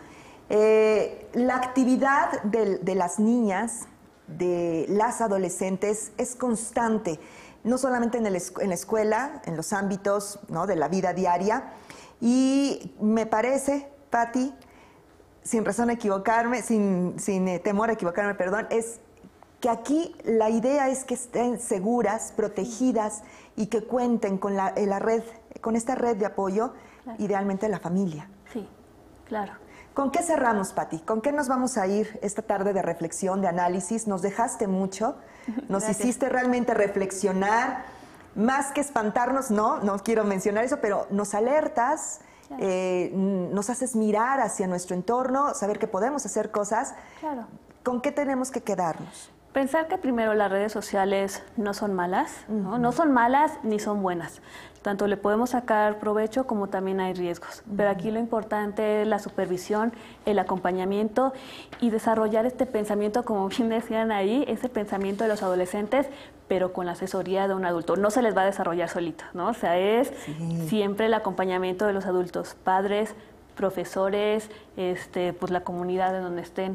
Eh, la actividad de, de las niñas, de las adolescentes, es constante. No solamente en, el, en la escuela, en los ámbitos, ¿no?, de la vida diaria. Y me parece, Pati, sin razón a equivocarme, sin, sin eh, temor a equivocarme, perdón, es que aquí la idea es que estén seguras, protegidas y que cuenten con la, la red, con esta red de apoyo, claro. Idealmente la familia. Sí, claro. ¿Con qué cerramos, Pati? ¿Con qué nos vamos a ir esta tarde de reflexión, de análisis? Nos dejaste mucho, nos Gracias. Hiciste realmente reflexionar, más que espantarnos, no, no quiero mencionar eso, pero nos alertas, claro. eh, nos haces mirar hacia nuestro entorno, saber que podemos hacer cosas. Claro. ¿ ¿Con qué tenemos que quedarnos? Pensar que primero las redes sociales no son malas, ¿no? Uh-huh. No son malas ni son buenas. Tanto le podemos sacar provecho como también hay riesgos. Uh-huh. Pero aquí lo importante es la supervisión, el acompañamiento y desarrollar este pensamiento, como bien decían ahí, ese pensamiento de los adolescentes, pero con la asesoría de un adulto. No se les va a desarrollar solito, ¿no? O sea, es sí. siempre el acompañamiento de los adultos, padres, profesores, este, pues la comunidad en donde estén.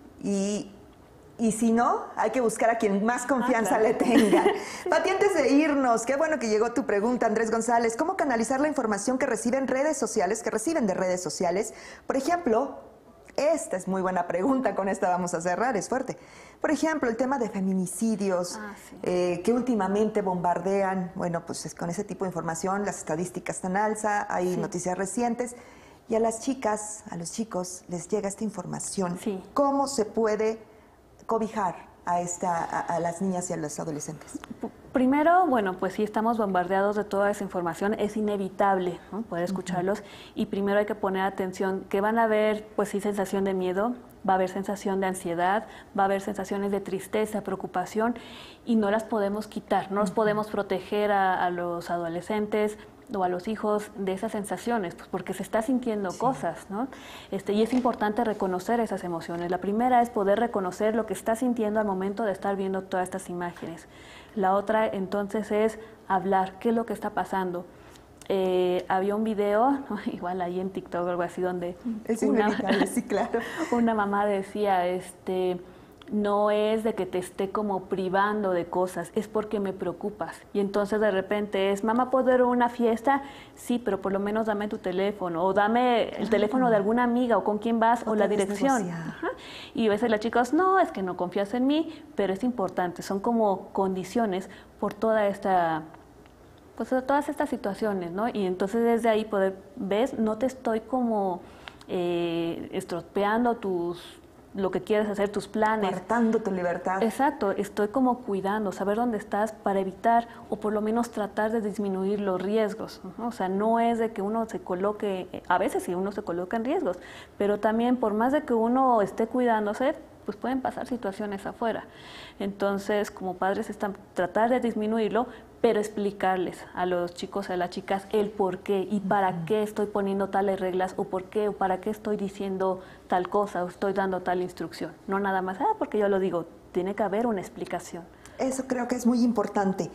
Y Y si no, hay que buscar a quien más confianza ah, claro. le tenga. Pati, antes de irnos, qué bueno que llegó tu pregunta, Andrés González. ¿Cómo canalizar la información que reciben redes sociales, que reciben de redes sociales? Por ejemplo, esta es muy buena pregunta, con esta vamos a cerrar, es fuerte. Por ejemplo, el tema de feminicidios, ah, sí. eh, que últimamente bombardean, bueno, pues es con ese tipo de información, las estadísticas están en alza, hay sí. noticias recientes. Y a las chicas, a los chicos, les llega esta información. Sí. ¿Cómo se puede cobijar a, esta, a, a las niñas y a los adolescentes? Primero, bueno, pues si estamos bombardeados de toda esa información, es inevitable, ¿no?, poder escucharlos. Uh-huh. Y primero hay que poner atención, que van a haber, pues sí, sensación de miedo, va a haber sensación de ansiedad, va a haber sensaciones de tristeza, preocupación, y no las podemos quitar, no nos uh-huh. podemos proteger a, a los adolescentes o a los hijos de esas sensaciones, pues porque se está sintiendo sí. cosas, ¿no? Este, y es importante reconocer esas emociones. La primera es poder reconocer lo que está sintiendo al momento de estar viendo todas estas imágenes. La otra, entonces, es hablar, qué es lo que está pasando. Eh, había un video, ¿no?, igual ahí en TikTok o algo así, donde es una, sí, claro. una mamá decía, este... no es de que te esté como privando de cosas, es porque me preocupas. Y entonces de repente es, mamá, ¿puedo ir a una fiesta? Sí, pero por lo menos dame tu teléfono, o dame el teléfono de alguna amiga, o con quién vas, o la dirección. Ajá. Y a veces las chicas, no, es que no confías en mí, pero es importante, son como condiciones por toda esta... pues todas estas situaciones, ¿no? Y entonces desde ahí poder, ves, no te estoy como eh, estropeando tus... lo que quieres hacer, tus planes. Coartando tu libertad. Exacto, estoy como cuidando, saber dónde estás para evitar o por lo menos tratar de disminuir los riesgos, ¿no? O sea, no es de que uno se coloque, a veces sí uno se coloca en riesgos, pero también por más de que uno esté cuidándose, pues pueden pasar situaciones afuera. Entonces, como padres, están tratar de disminuirlo, pero explicarles a los chicos, a las chicas, el por qué y para uh-huh. qué estoy poniendo tales reglas, o por qué, o para qué estoy diciendo tal cosa, o estoy dando tal instrucción. No nada más, ah, porque yo lo digo, tiene que haber una explicación. Eso creo que es muy importante,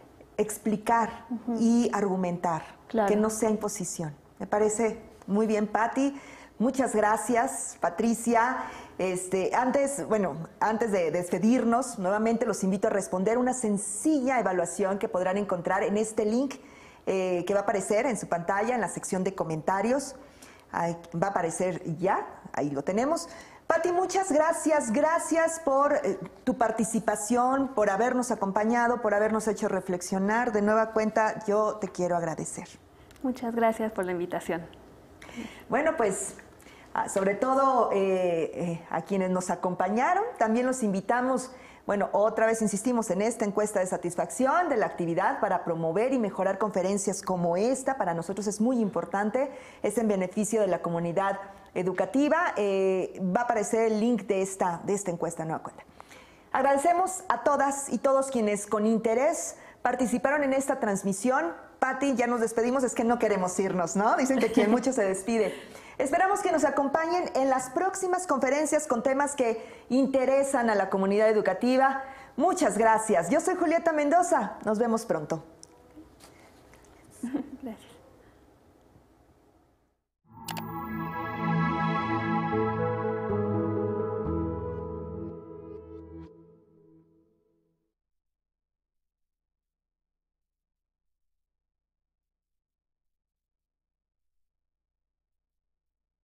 explicar uh-huh. y argumentar, claro. que no sea imposición. Me parece muy bien, Pati. Muchas gracias, Patricia. Este, antes, bueno, antes de despedirnos, nuevamente los invito a responder una sencilla evaluación que podrán encontrar en este link eh, que va a aparecer en su pantalla, en la sección de comentarios. Ahí va a aparecer ya, ahí lo tenemos. Pati, muchas gracias, gracias por eh, tu participación, por habernos acompañado, por habernos hecho reflexionar. De nueva cuenta, yo te quiero agradecer. Muchas gracias por la invitación. Bueno, pues... sobre todo eh, eh, a quienes nos acompañaron, también los invitamos, bueno, otra vez insistimos en esta encuesta de satisfacción de la actividad para promover y mejorar conferencias como esta. Para nosotros es muy importante, es en beneficio de la comunidad educativa. Eh, va a aparecer el link de esta, de esta encuesta, nueva cuenta. Agradecemos a todas y todos quienes con interés participaron en esta transmisión. Pati, ya nos despedimos, es que no queremos irnos, ¿no? Dicen que quien mucho se despide. Esperamos que nos acompañen en las próximas conferencias con temas que interesan a la comunidad educativa. Muchas gracias. Yo soy Julieta Mendoza. Nos vemos pronto. Gracias.